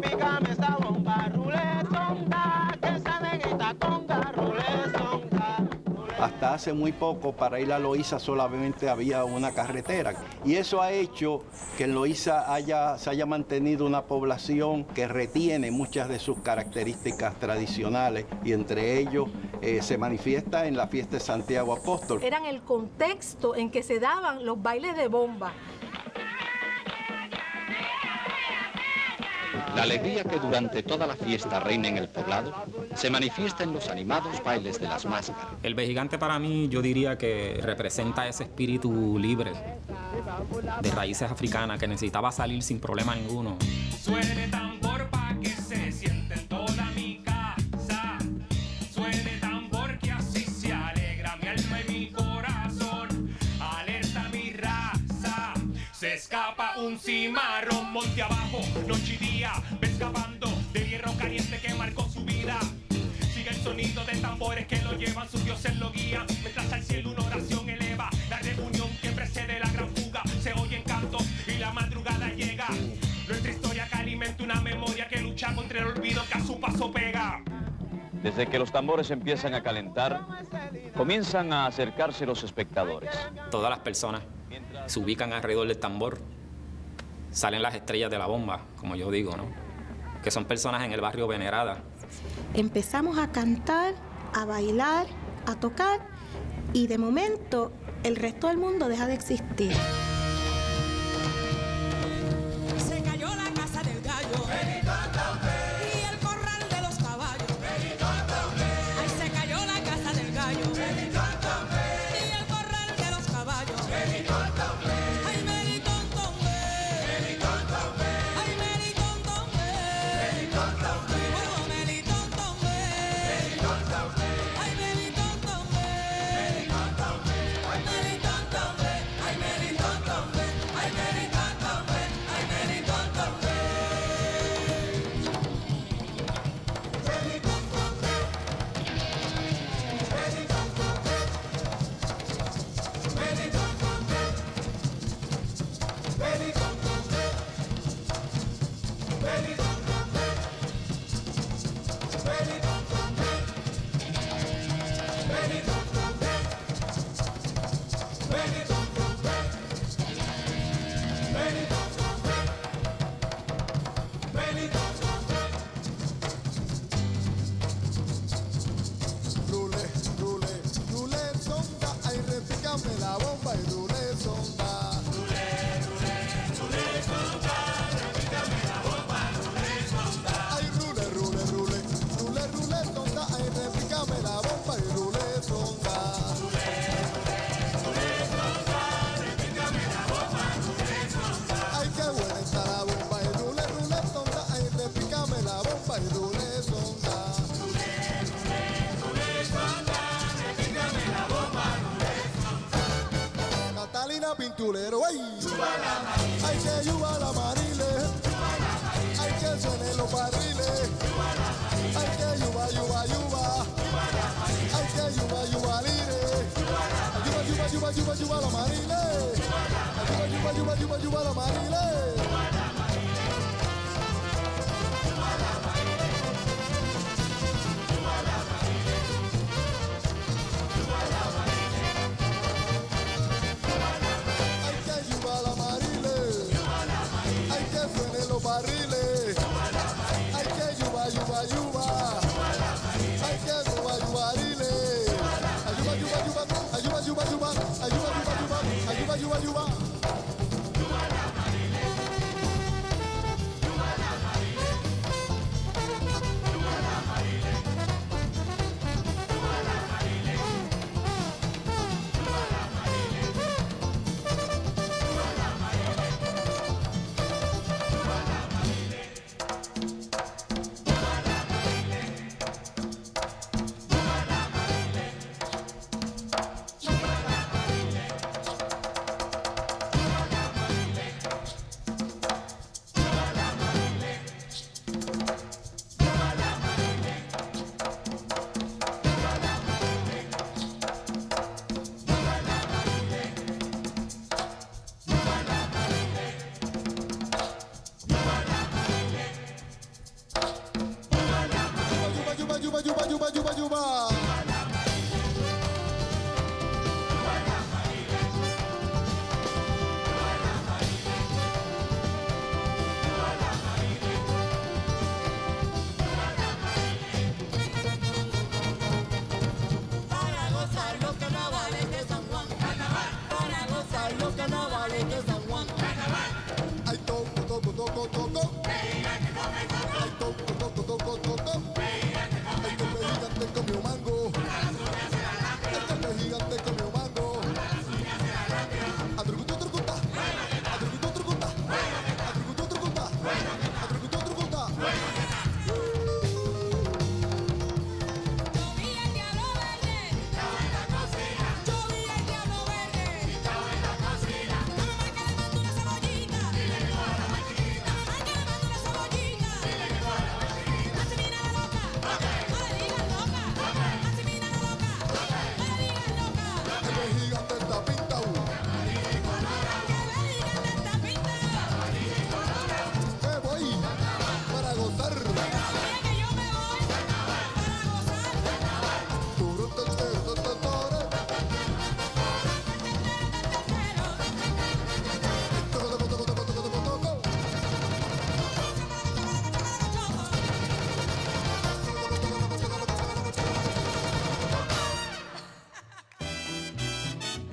Hasta hace muy poco, para ir a Loíza solamente había una carretera. Y eso ha hecho que en Loíza se haya mantenido una población que retiene muchas de sus características tradicionales, y entre ellos se manifiesta en la fiesta de Santiago Apóstol. Eran el contexto en que se daban los bailes de bomba. La alegría que durante toda la fiesta reina en el poblado se manifiesta en los animados bailes de las máscaras. El Vejigante para mí yo diría que representa ese espíritu libre de raíces africanas que necesitaba salir sin problema ninguno. Suene tambor pa' que se siente en toda mi casa. Suene tambor que así se alegra mi alma y mi corazón. Alerta mi raza. Se escapa un cimarrón monte abajo, noche y día, va escapando del hierro caliente que marcó su vida. Sigue el sonido de tambores que lo llevan, sus dioses lo guían. Mientras al cielo una oración eleva, la reunión que precede la gran fuga. Se oyen cantos y la madrugada llega. Nuestra historia que alimenta una memoria que lucha contra el olvido que a su paso pega. Desde que los tambores empiezan a calentar, comienzan a acercarse los espectadores. Todas las personas se ubican alrededor del tambor. Salen las estrellas de la bomba, como yo digo, ¿no? Que son personas en el barrio veneradas. Empezamos a cantar, a bailar, a tocar, y de momento el resto del mundo deja de existir. Se cayó la casa del gallo y el corral de los caballos. Ay, se cayó la casa del gallo y el corral de los caballos. Ay, Meritón Tombe, ay, Meritón Tombe, oh, Meritón Tombe, ay, Meritón Tombe, Meritón Tombe, ay, Meritón Tombe, ay, Meritón Tombe, ay, Meritón Tombe. Rule, sonda, ay, repícame la bomba y rule, sonda. Ay, rule, sonda, ay, repícame la bomba y rule, sonda. Ay, qué buena está la bomba y rule, sonda, ay, repícame la bomba y rule, sonda. Catalina Pintulero, ay, ay, que yuba la marile, ay, que suenen los barriles, ay, que yuba, ay, que yuba, lire, yuba la marile, yuba la marile.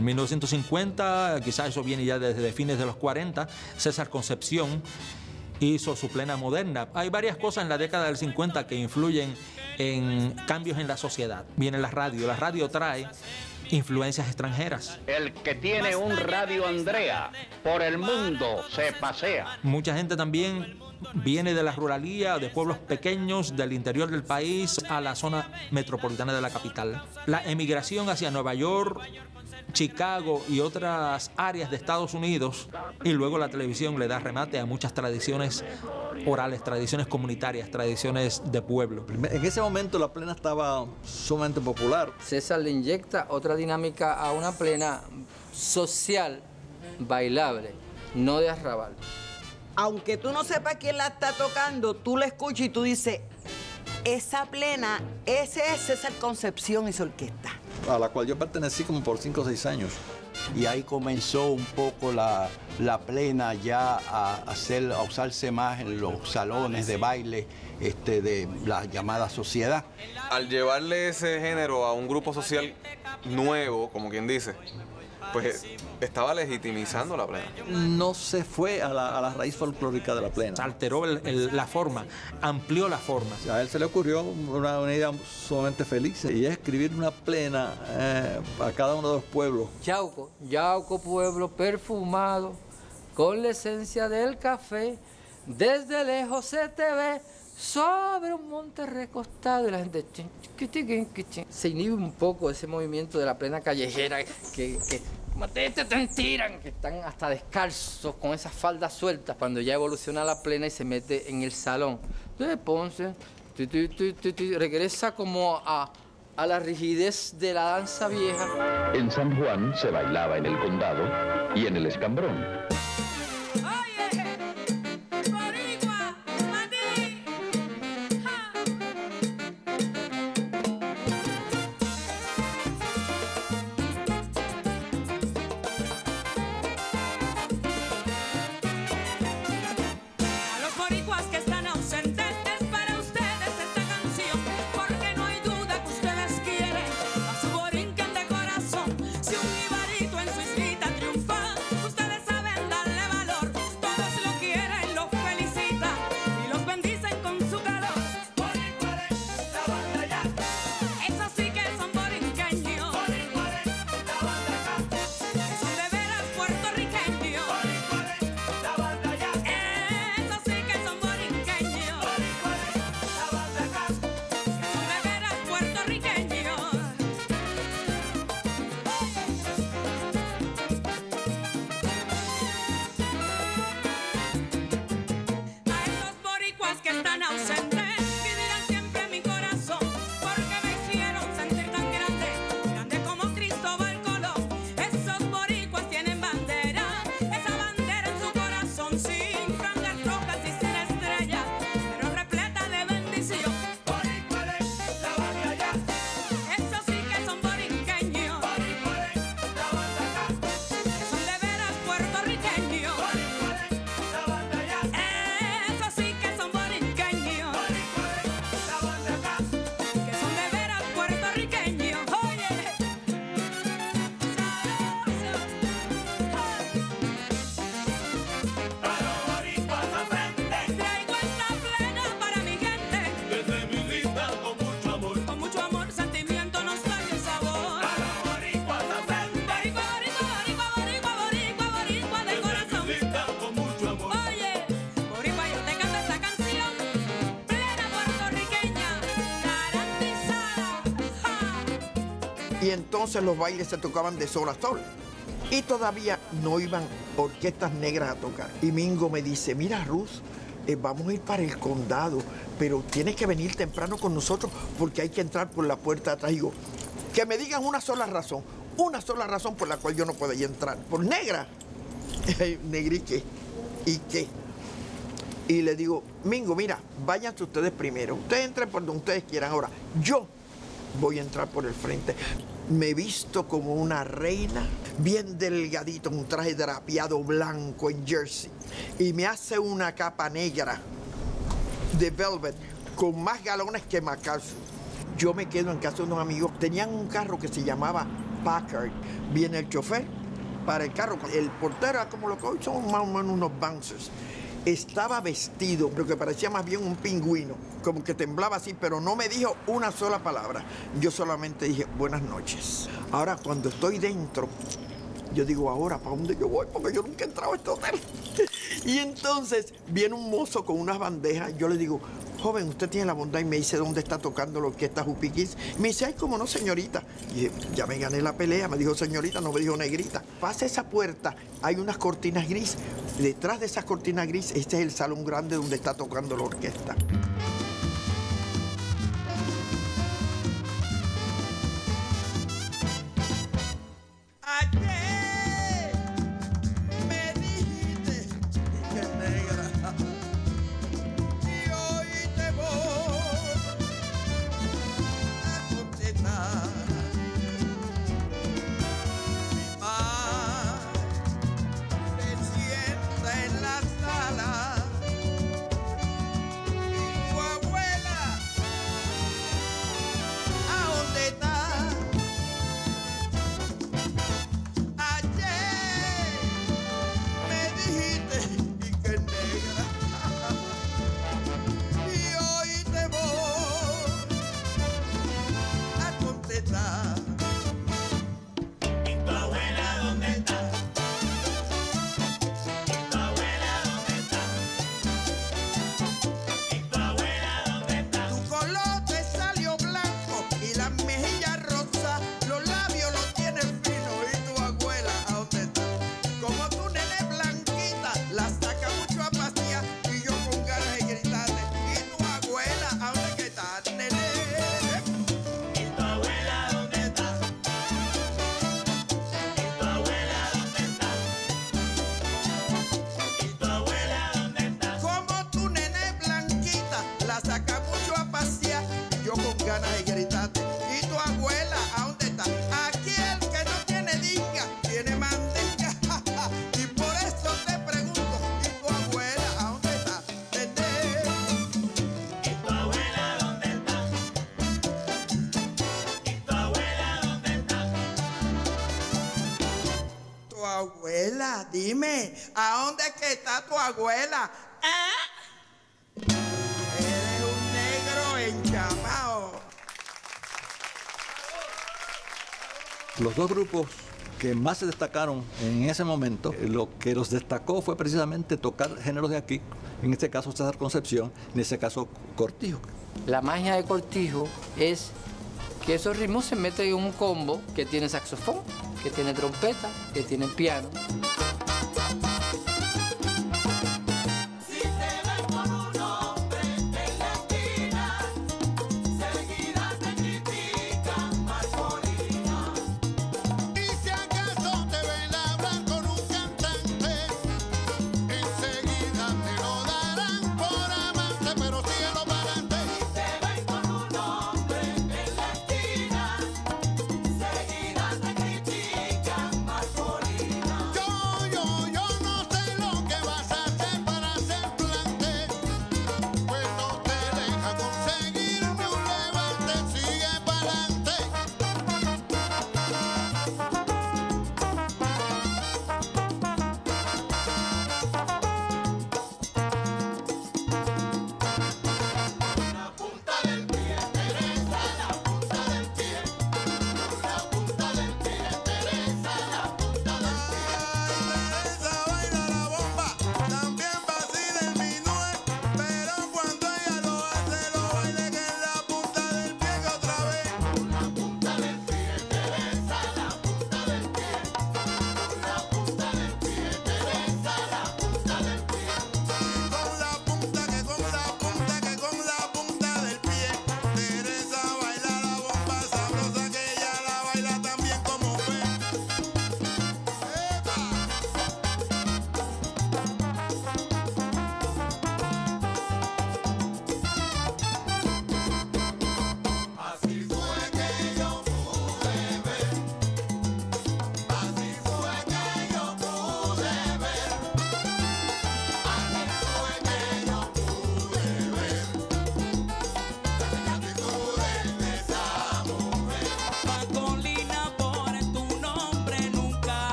En 1950, quizás eso viene ya desde fines de los 40, César Concepción hizo su plena moderna. Hay varias cosas en la década del 50 que influyen en cambios en la sociedad. Viene la radio trae influencias extranjeras. El que tiene un Radio Andrea por el mundo se pasea. Mucha gente también viene de la ruralía, de pueblos pequeños, del interior del país a la zona metropolitana de la capital. La emigración hacia Nueva York, Chicago y otras áreas de Estados Unidos, y luego la televisión le da remate a muchas tradiciones orales, tradiciones comunitarias, tradiciones de pueblo. En ese momento la plena estaba sumamente popular. César le inyecta otra dinámica a una plena social, bailable, no de arrabal. Aunque tú no sepas quién la está tocando, tú la escuchas y tú dices, esa plena, ese es César Concepción y su orquesta. A la cual yo pertenecí como por 5 o 6 años. Y ahí comenzó un poco la plena ya a usarse más en los salones de baile de la llamada sociedad. Al llevarle ese género a un grupo social nuevo, como quien dice, pues estaba legitimizando la plena. No se fue a la raíz folclórica de la plena. Alteró la forma, amplió la forma. A él se le ocurrió una idea sumamente feliz, y es escribir una plena a cada uno de los pueblos. Yauco, pueblo perfumado, con la esencia del café, desde lejos se te ve, sobre un monte recostado, y la gente se inhibe un poco ese movimiento de la plena callejera que te tiran, que están hasta descalzos con esas faldas sueltas. Cuando ya evoluciona la plena y se mete en el salón, entonces Ponce regresa como a la rigidez de la danza vieja. En San Juan se bailaba en el Condado y en el Escambrón. Y entonces los bailes se tocaban de sol a sol. Y todavía no iban orquestas negras a tocar. Y Mingo me dice, mira, Ruth, vamos a ir para el condado, pero tienes que venir temprano con nosotros porque hay que entrar por la puerta de atrás. Y digo, que me digan una sola razón por la cual yo no puedo entrar. ¿Por negra? Negrique. ¿Y qué? Y le digo, Mingo, mira, váyanse ustedes primero. Ustedes entren por donde ustedes quieran. Ahora, yo voy a entrar por el frente. Me he visto como una reina, bien delgadito, un traje drapeado blanco en jersey. Y me hace una capa negra de velvet con más galones que MacArthur. Yo me quedo en casa de unos amigos. Tenían un carro que se llamaba Packard. Viene el chofer para el carro. El portero era como lo que hoy son más o menos unos bouncers. Estaba vestido, pero que parecía más bien un pingüino, como que temblaba así, pero no me dijo una sola palabra. Yo solamente dije, buenas noches. Ahora, cuando estoy dentro, yo digo, ahora, ¿para dónde yo voy? Porque yo nunca he entrado a este hotel. Y entonces viene un mozo con unas bandejas. Yo le digo, joven, usted tiene la bondad, y me dice dónde está tocando la orquesta Jupiquis. Me dice, ay, cómo no, señorita. Y dije, ya me gané la pelea. Me dijo señorita, no me dijo negrita. Pasa esa puerta, hay unas cortinas gris. Detrás de esas cortinas gris, este es el salón grande donde está tocando la orquesta. Abuela, dime, ¿a dónde es que está tu abuela? ¿Ah? Eres un negro enchamao. Los dos grupos que más se destacaron en ese momento, lo que los destacó fue precisamente tocar géneros de aquí, en este caso César Concepción, en este caso Cortijo. La magia de Cortijo es que esos ritmos se meten en un combo que tiene saxofón, que tiene trompeta, que tiene piano. Yo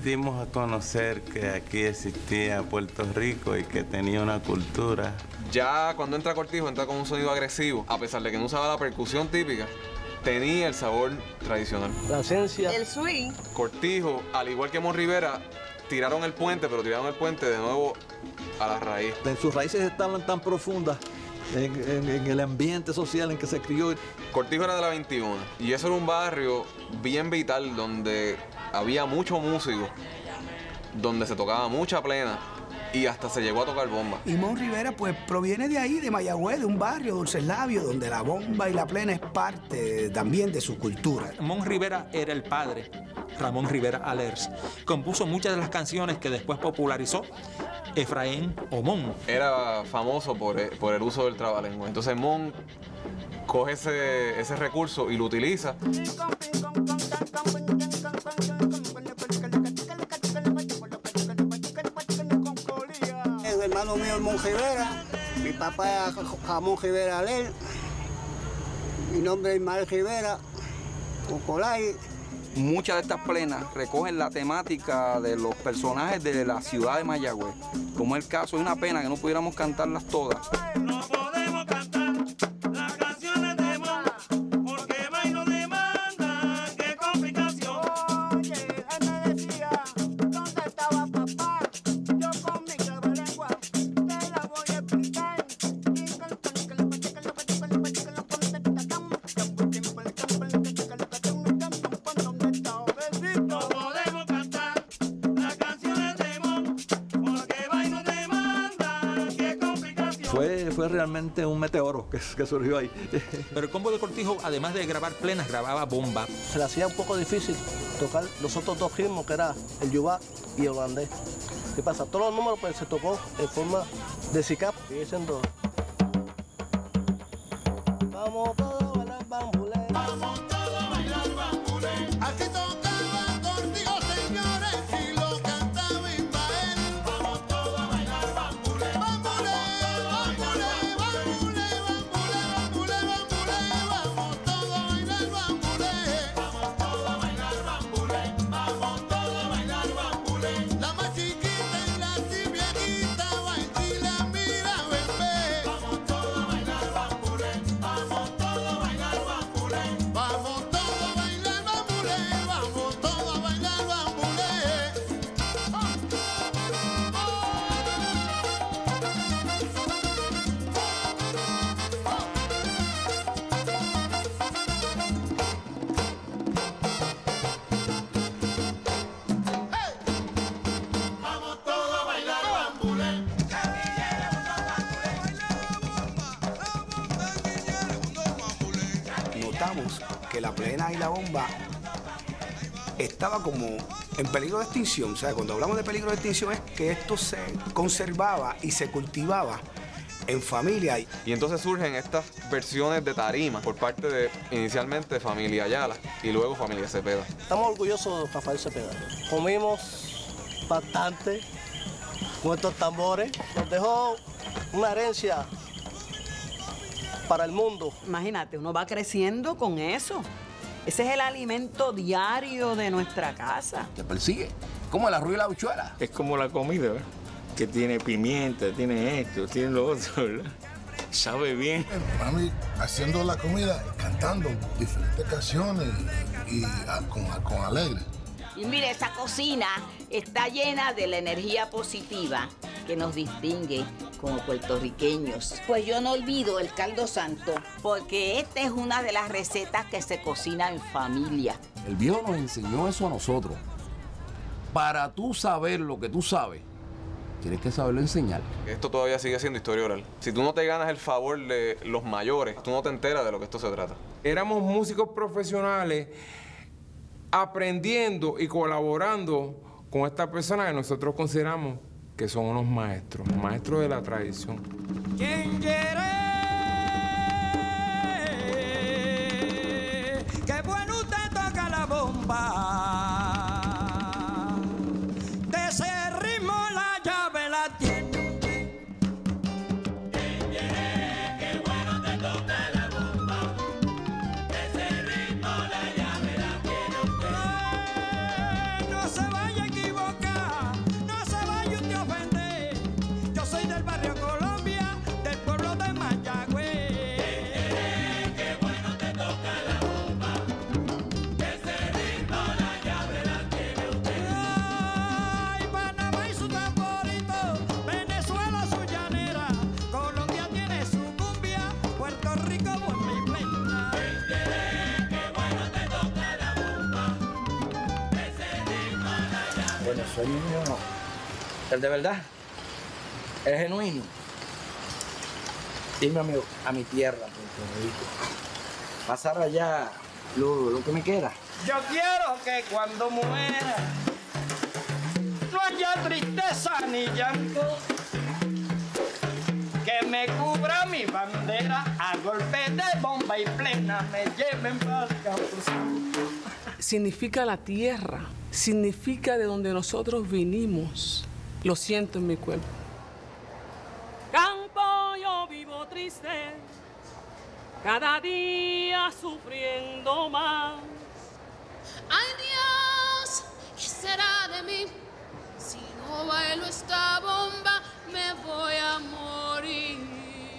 dimos a conocer que aquí existía Puerto Rico y que tenía una cultura. Ya cuando entra Cortijo, entra con un sonido agresivo, a pesar de que no usaba la percusión típica, tenía el sabor tradicional. La esencia. El swing. Cortijo, al igual que Mon Rivera, tiraron el puente, pero tiraron el puente de nuevo a la raíz. En sus raíces estaban tan profundas en el ambiente social en que se crió. Cortijo era de la 21 y eso era un barrio bien vital donde había muchos músicos, donde se tocaba mucha plena y hasta se llegó a tocar bomba. Y Mon Rivera pues proviene de ahí, de Mayagüez, de un barrio, Dulceslávio, donde la bomba y la plena es parte también de su cultura. Mon Rivera era el padre, Ramón Rivera Alers. Compuso muchas de las canciones que después popularizó Efraín o Mon. Era famoso por el uso del trabalengua. Entonces Mon coge ese recurso y lo utiliza. El hermano mío es Mon Rivera, mi papá es Ramón Rivera Alers, mi nombre es Ismael Rivera, Ocolay. Muchas de estas plenas recogen la temática de los personajes de la ciudad de Mayagüez, como es el caso de una pena que no pudiéramos cantarlas todas. No podemos cantar las canciones de Mon, porque bailo demanda, qué complicación. Oye, él me decía, ¿dónde estaba papá? Yo con mi trabalengua, te la voy a explicar. No podemos cantar las canciones de Mon, porque bailo demanda, qué complicación. Fue realmente un meteoro que surgió ahí. Pero el combo de Cortijo, además de grabar plenas, grababa bomba. Se le hacía un poco difícil tocar los otros dos ritmos, que era el yubá y el holandés. ¿Qué pasa? Todos los números pues, se tocó en forma de sicap, y diciendo... Vamos todos a bailar bambulé. Vamos todos a bailar bambulé. Aquí tocaba Cortijo, señores, y lo cantaba Ismael. Vamos todos a bailar bambulé. Bambulé, bambulé, bambulé, bambulé, bambulé, bambulé. Vamos todos a bailar bambulé. Vamos todos a bailar bambulé. Vamos todos a bailar bambulé. La más chiquita y la así viejita, baila, mira, bebé. Vamos todos a bailar bambulé. Vamos todos a bailar bambulé. Vamos todos a bailar bambulé. Vamos todos a bailar bambulé. Vamos todos a bailar bambulé. Notamos que la plena y la bomba estaba como en peligro de extinción. O sea, cuando hablamos de peligro de extinción es que esto se conservaba y se cultivaba en familia. Y entonces surgen estas versiones de tarima por parte de inicialmente familia Ayala y luego familia Cepeda. Estamos orgullosos de Rafael Cepeda. Comimos bastante con estos tambores. Nos dejó una herencia para el mundo. Imagínate, uno va creciendo con eso. Ese es el alimento diario de nuestra casa. Te persigue, como el arroz y la habichuela. Es como la comida, ¿verdad? Que tiene pimienta, tiene esto, tiene lo otro, ¿verdad? Sabe bien. Mami haciendo la comida, cantando diferentes canciones y con alegre. Y mire, esa cocina está llena de la energía positiva que nos distingue como puertorriqueños. Pues yo no olvido el caldo santo, porque esta es una de las recetas que se cocina en familia. El viejo nos enseñó eso a nosotros. Para tú saber lo que tú sabes, tienes que saberlo enseñar. Esto todavía sigue siendo historia oral. Si tú no te ganas el favor de los mayores, tú no te enteras de lo que esto se trata. Éramos músicos profesionales aprendiendo y colaborando con estas personas que nosotros consideramos que son unos maestros de la tradición. ¿Quién quiere? ¡Qué bueno usted toca la bomba! De ese ritmo la llave la tiene. ¿Quién quiere? ¡Qué bueno usted toca la bomba! De ese ritmo la llave la tiene usted. No se vaya a equivocar. sueño mío no. El de verdad, el genuino. Irme a mi tierra, Puerto Rico. Pasar allá lo que me queda. Yo quiero que cuando muera no haya tristeza ni llanto, que me cubra mi bandera a golpe de bomba y plena me lleven para el camposanto. Significa la tierra, significa de donde nosotros vinimos. Lo siento en mi cuerpo. Campo, yo vivo triste, cada día sufriendo más. Ay Dios, ¿qué será de mí? Si no bailo esta bomba, me voy a morir.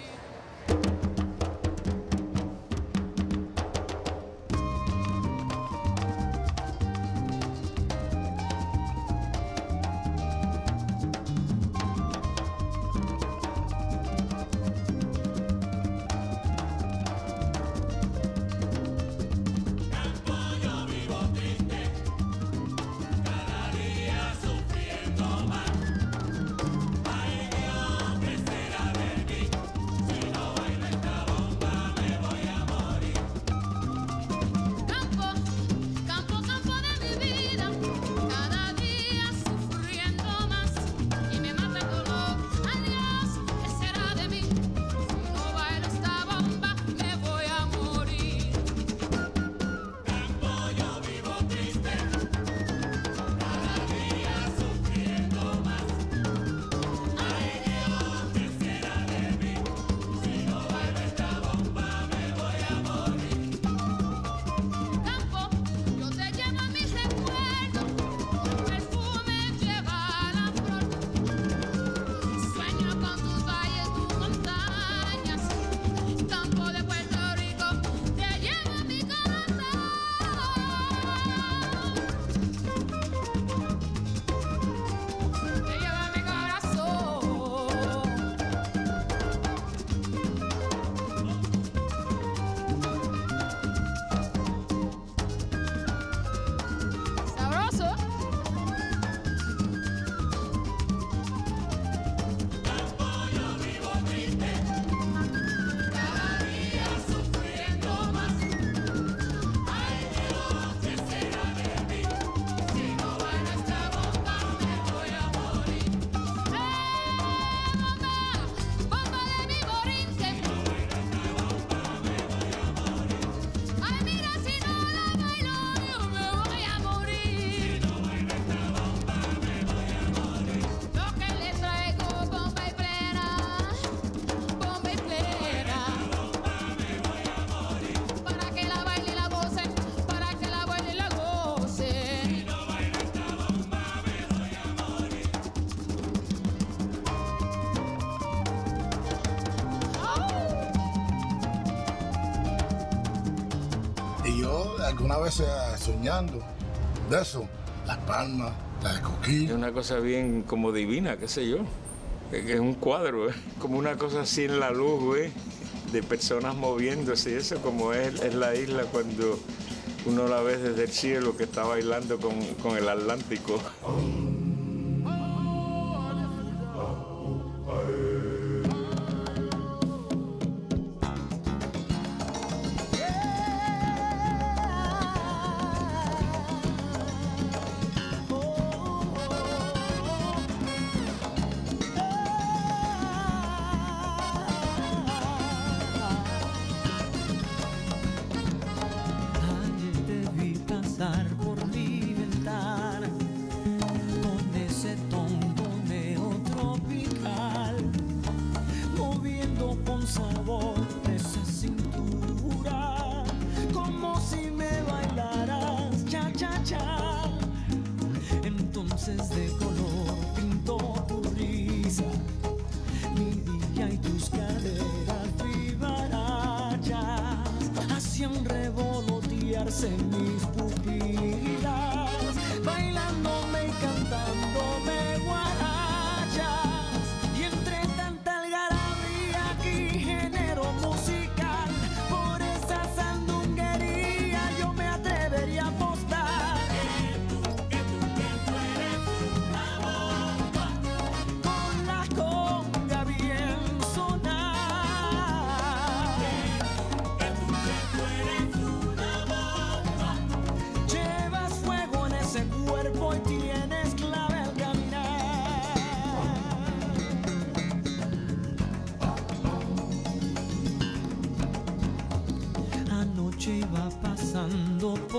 Alguna vez soñando de eso, Las Palmas, la de Coquí. Es una cosa bien como divina, qué sé yo. Es un cuadro, como una cosa así en la luz, güey, de personas moviéndose y eso, como es la isla cuando uno la ve desde el cielo que está bailando con el Atlántico.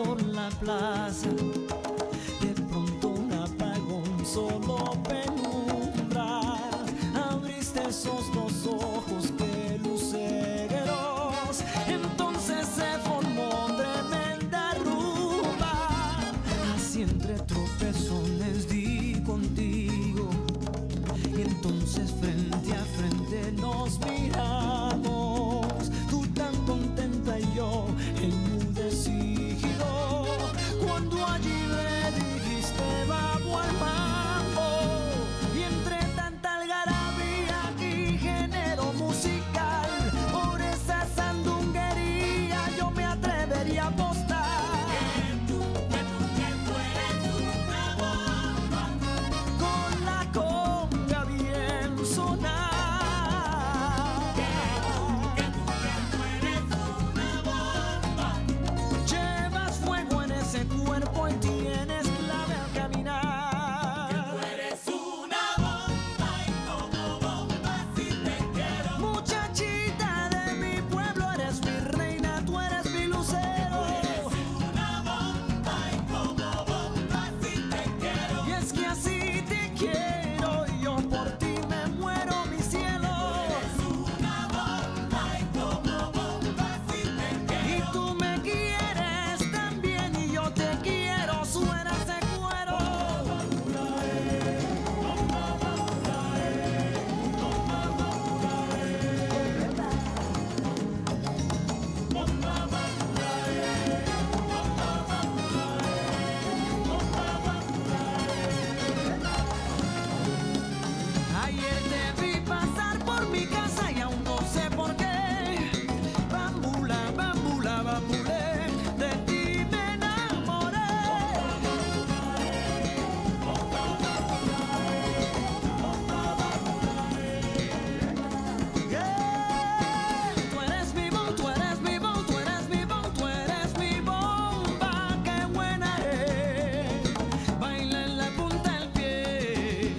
por la plaza. De pronto un apagón solo penumbra. Abriste esos dos ojos que luceros. Entonces se formó tremenda rumba. Así entre tropezones di contigo. Y entonces frente a frente nos miramos. Tú tan contenta y yo enmudecido. Cuando allí le dijiste vamos al mambo. Y entre tanta algarabía y género musical, por esa sandunguería yo me atrevería a apostar. Que tú eres una bomba. Con la conga bien sonada. Que tú eres una bomba. Llevas fuego en ese cuerpo y tienes clave al caminar. Que tú eres una bomba y como bomba si te quiero. Muchachita de mi pueblo, eres mi reina, tú eres mi lucero. Tú eres una bomba y como bomba si te quiero. Y es que así te quiero y yo por ti me muero, mi cielo. Tú eres una bomba y como bomba si te quiero. Y tú me quieres también y yo te quiero, suena ese cuero. Ayer te vi pasar por mi casa y aún no sé por qué. Bambula, bambula, bambulé, de ti me enamoré. Tú eres mi bomba, tú eres mi bomba, tú eres mi bomba, tú eres mi bomba, qué buena es. Baila en la punta del pie.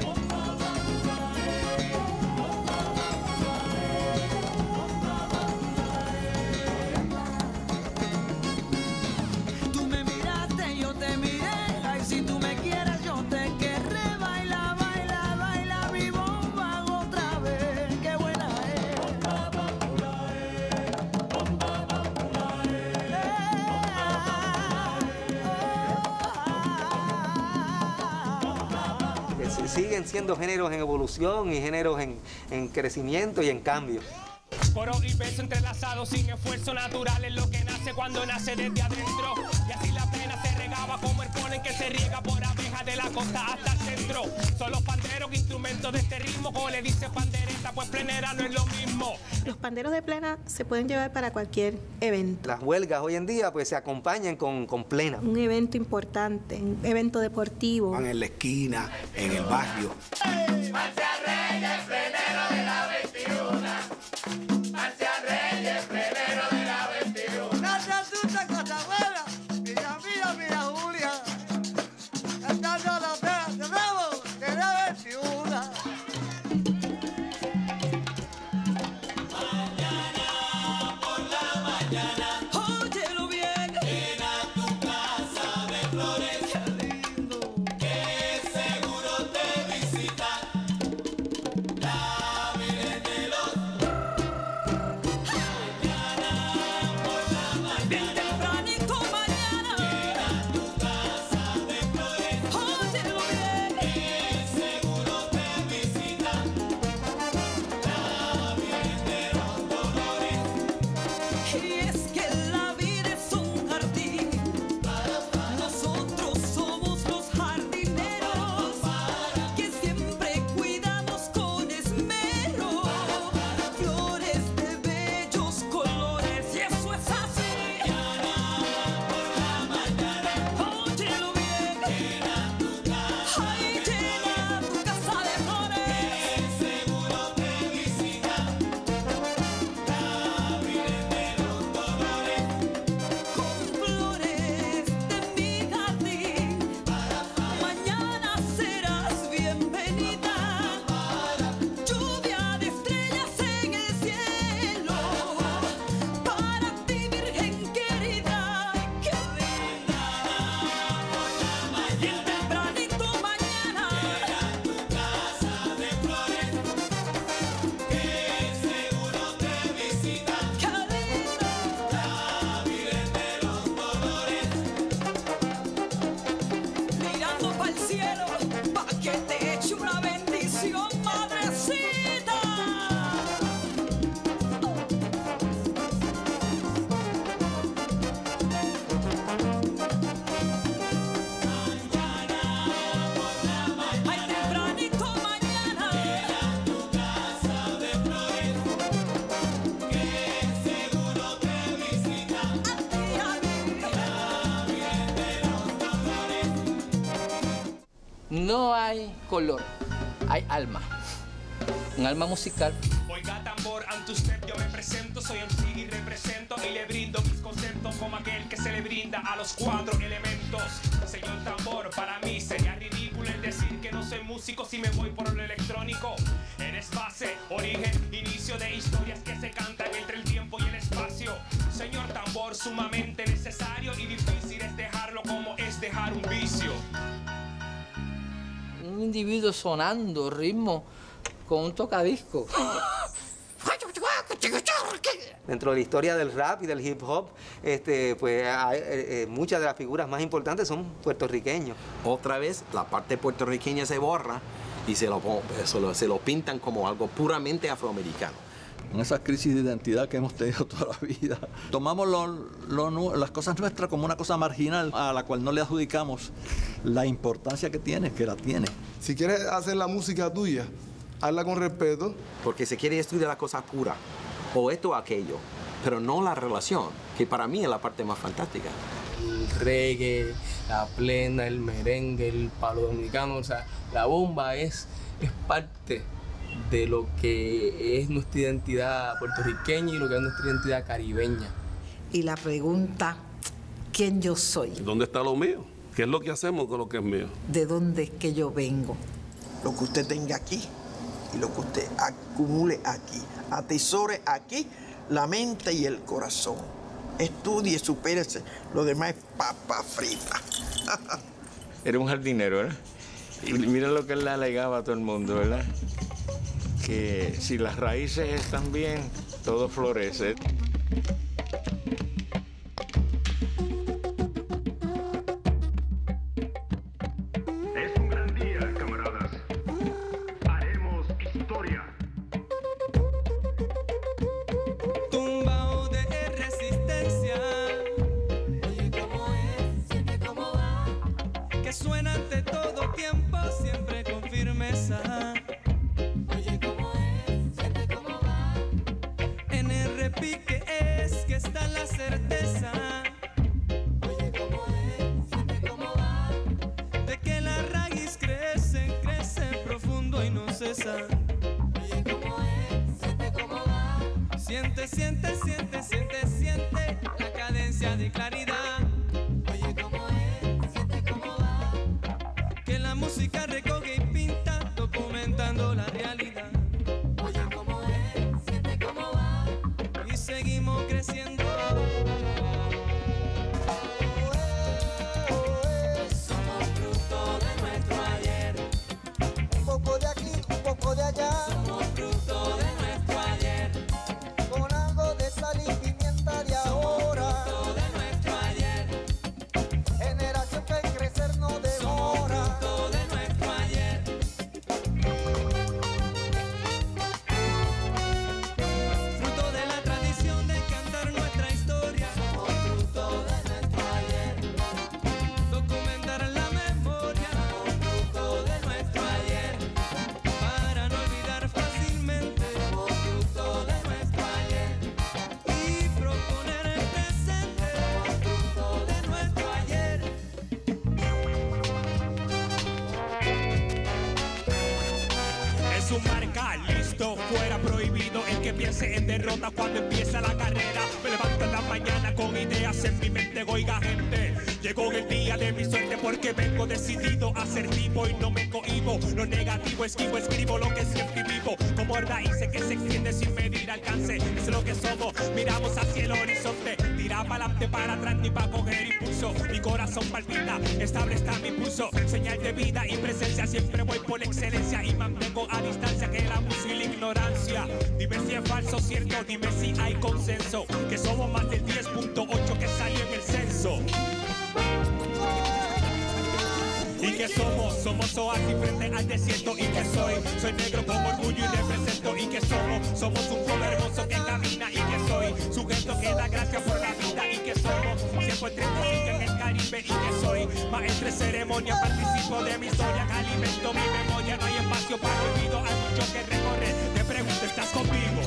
Tú me miraste, yo te miré. Ay, si tú me quieres, yo te querré. Baila, baila, baila mi bomba otra vez. Qué buena Que siguen siendo géneros en evolución y géneros en crecimiento y en cambio. Coro y beso entrelazados sin esfuerzo natural es lo que nace cuando nace desde adentro. Y así la pena se regaba como el polen que se riega por abejas de la costa hasta el centro. Son los panderos, instrumentos de este ritmo. Como le dice pandereta, pues plenera no es lo mismo. Los panderos de plena se pueden llevar para cualquier evento. Las huelgas hoy en día pues se acompañan con plena. Un evento importante, un evento deportivo. Van en la esquina, en el barrio. Marcha Reyes, plenero de la 21. Marcha Reyes, plenero de la 21. Nada tuta cosa buena. Mira, mira, Julia. Cantando la pena de nuevo de la 21. Mañana por la mañana. Óyelo bien. Ven a tu casa de flores. Qué lindo. Que seguro te visita hay color, hay alma. Un alma musical. Oiga tambor, ante usted yo me presento, soy el Sig y represento y le brindo mis conceptos como aquel que se le brinda a los 4 elementos. Señor tambor, para mí sería ridículo el decir que no soy músico si me voy por lo electrónico. Eres base, origen, inicio de historias que se cantan entre el tiempo y el espacio. Señor tambor, sumamente necesario y difícil es dejarlo como es dejar un vicio. Un individuo sonando ritmo con un tocadisco. Dentro de la historia del rap y del hip hop, pues muchas de las figuras más importantes son puertorriqueños. Otra vez la parte puertorriqueña se borra y se lo pintan como algo puramente afroamericano. En esa crisis de identidad que hemos tenido toda la vida, tomamos las cosas nuestras como una cosa marginal a la cual no le adjudicamos la importancia que tiene, que la tiene. Si quieres hacer la música tuya, hazla con respeto. Porque se quiere estudiar la cosa pura, o esto o aquello, pero no la relación, que para mí es la parte más fantástica. El reggae, la plena, el merengue, el palo dominicano, o sea, la bomba es parte de lo que es nuestra identidad puertorriqueña y lo que es nuestra identidad caribeña. Y la pregunta, ¿quién yo soy? ¿Dónde está lo mío? ¿Qué es lo que hacemos con lo que es mío? ¿De dónde es que yo vengo? Lo que usted tenga aquí y lo que usted acumule aquí, atesore aquí la mente y el corazón. Estudie, supérese, lo demás es papa frita. Era un jardinero, ¿verdad? Y mira lo que él le alegaba a todo el mundo, ¿verdad? Que si las raíces están bien, todo florece. Es un gran día, camaradas. Haremos historia. Tumbao de resistencia. Oye, ¿cómo es? Siente cómo va. Que suena ante todo tiempo, siempre con firmeza. Oye, ¿cómo es? Siente cómo va. En el repique es que está la certeza. Oye, ¿cómo es? Siente cómo va. De que la raíz crece, crece profundo y no cesa. Oye, ¿cómo es? Siente cómo va. Siente, siente, siente, siente, siente la cadencia de claridad. Oye, ¿cómo es? Siente cómo va. Que la música recoge y pinta, documentando la realidad. Oye, ¿cómo es? Siente cómo va. Y seguimos creciendo. Somos fruto de nuestro ayer. Un poco de aquí, un poco de allá. Somos fruto de nuestro ayer. Con algo de sal y pimienta de ahora. Fruto de nuestro ayer. Generación que en crecer no demora. Fruto de nuestro ayer. Fruto de la tradición de cantar nuestra historia. Somos fruto de nuestro ayer. Documentar la memoria. Somos fruto de nuestro ayer. Para no olvidar fácilmente. Somos fruto de nuestro ayer. Y proponer el presente. Somos fruto de nuestro ayer. Es un marca listo, fuera prohibido el que piense en derrota cuando empieza la carrera. Me levanto en la mañana con ideas en mi mente, oiga gente. Llegó el día de mi suerte porque vengo decidido a ser vivo y no me cohibo. Lo negativo escribo lo que siempre vivo. Como raíces que se extiende sin medir alcance. Es lo que somos, miramos hacia el horizonte. Tira para adelante, para atrás ni para coger impulso. Mi corazón palpita, estable está mi pulso. Señal de vida y presencia, siempre voy por excelencia. Y mantengo a distancia que el abuso y la ignorancia. Dime si es falso, cierto, dime si hay consenso. Que somos más del 10.8 que salió en el censo. Y que somos oasis frente al desierto. Y que soy negro con orgullo y represento. Y que somos un pueblo hermoso que camina. Y que soy sujeto que da gracias por la vida. Y que somos 135 en el Caribe. Y que soy maestro de ceremonia. Participo de mi historia, que alimento mi memoria. No hay espacio para olvido, hay mucho que recorrer. Te pregunto, ¿estás conmigo?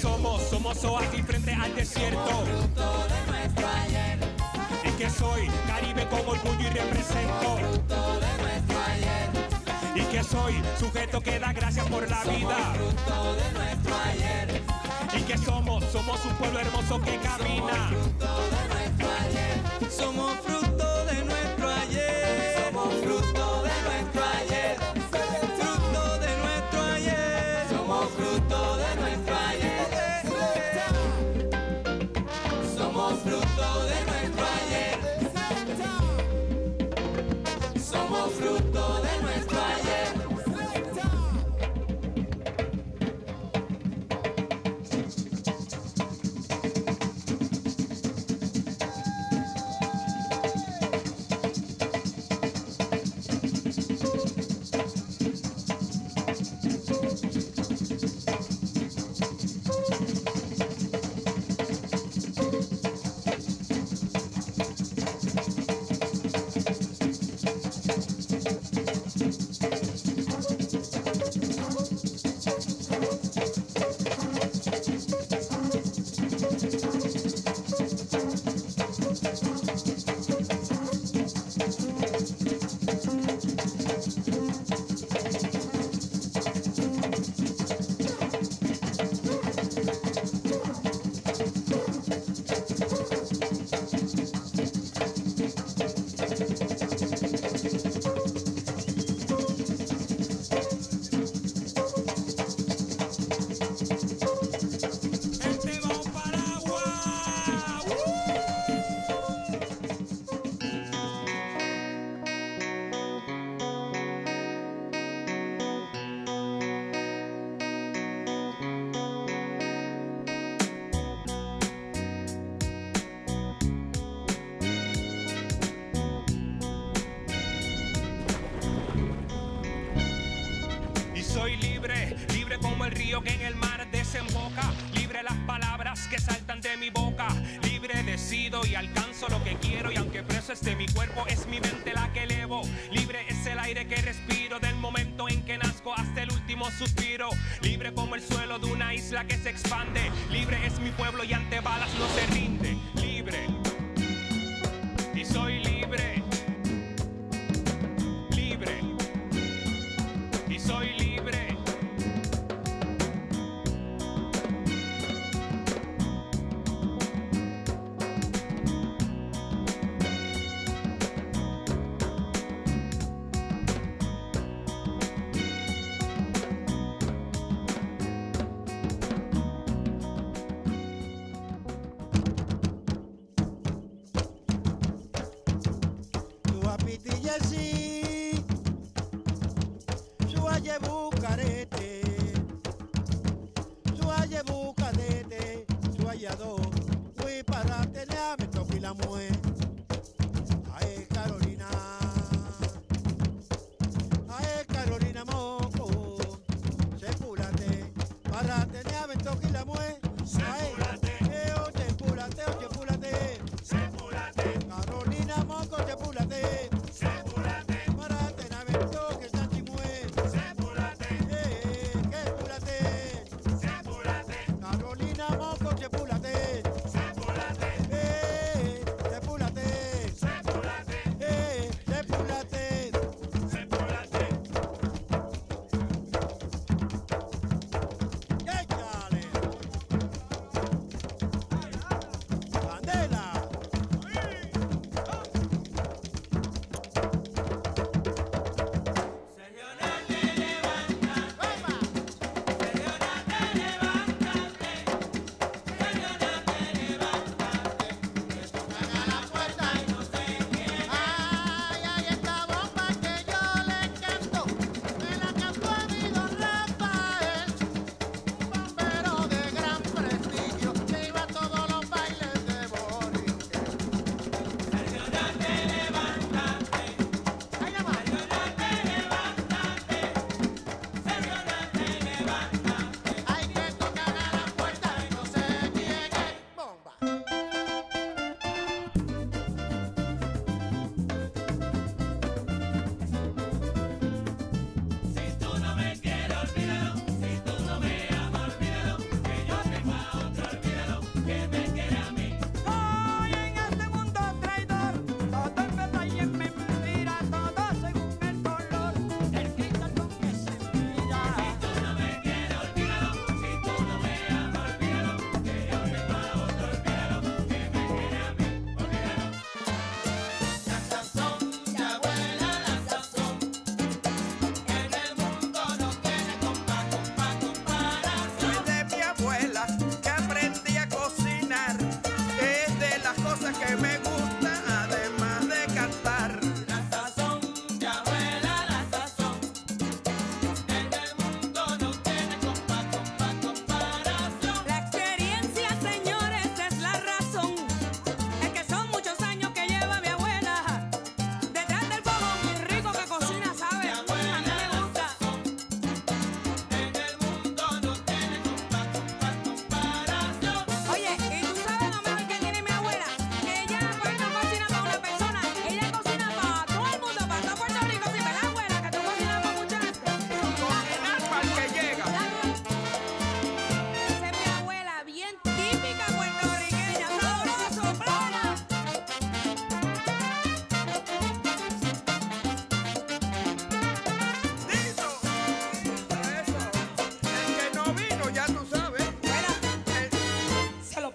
somos oasis frente al desierto. Somos fruto de nuestro ayer. Y que soy Caribe con orgullo y represento. Fruto de nuestro ayer. Y que soy sujeto que da gracias por la vida. Somos fruto de nuestro ayer. Y que somos un pueblo hermoso que camina. Somos fruto de nuestro ayer. Somos fruto de nuestro ayer. Fruto de nuestro ayer. Somos fruto de nuestro ayer. Somos fruto de nuestro ayer. Somos fruto de nuestro ayer. Soy libre, libre como el río que en el mar desemboca. Libre las palabras que saltan de mi boca. Libre decido y alcanzo lo que quiero. Y aunque preso esté mi cuerpo, es mi mente la que elevo. Libre es el aire que respiro del momento en que nazco hasta el último suspiro. Libre como el suelo de una isla que se expande. Libre es mi pueblo y ante balas no se rinde. Libre. Y soy libre. Libre. Y soy libre. Carolina Moco, chepúlate.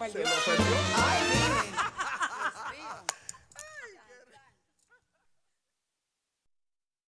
perdió. Ah,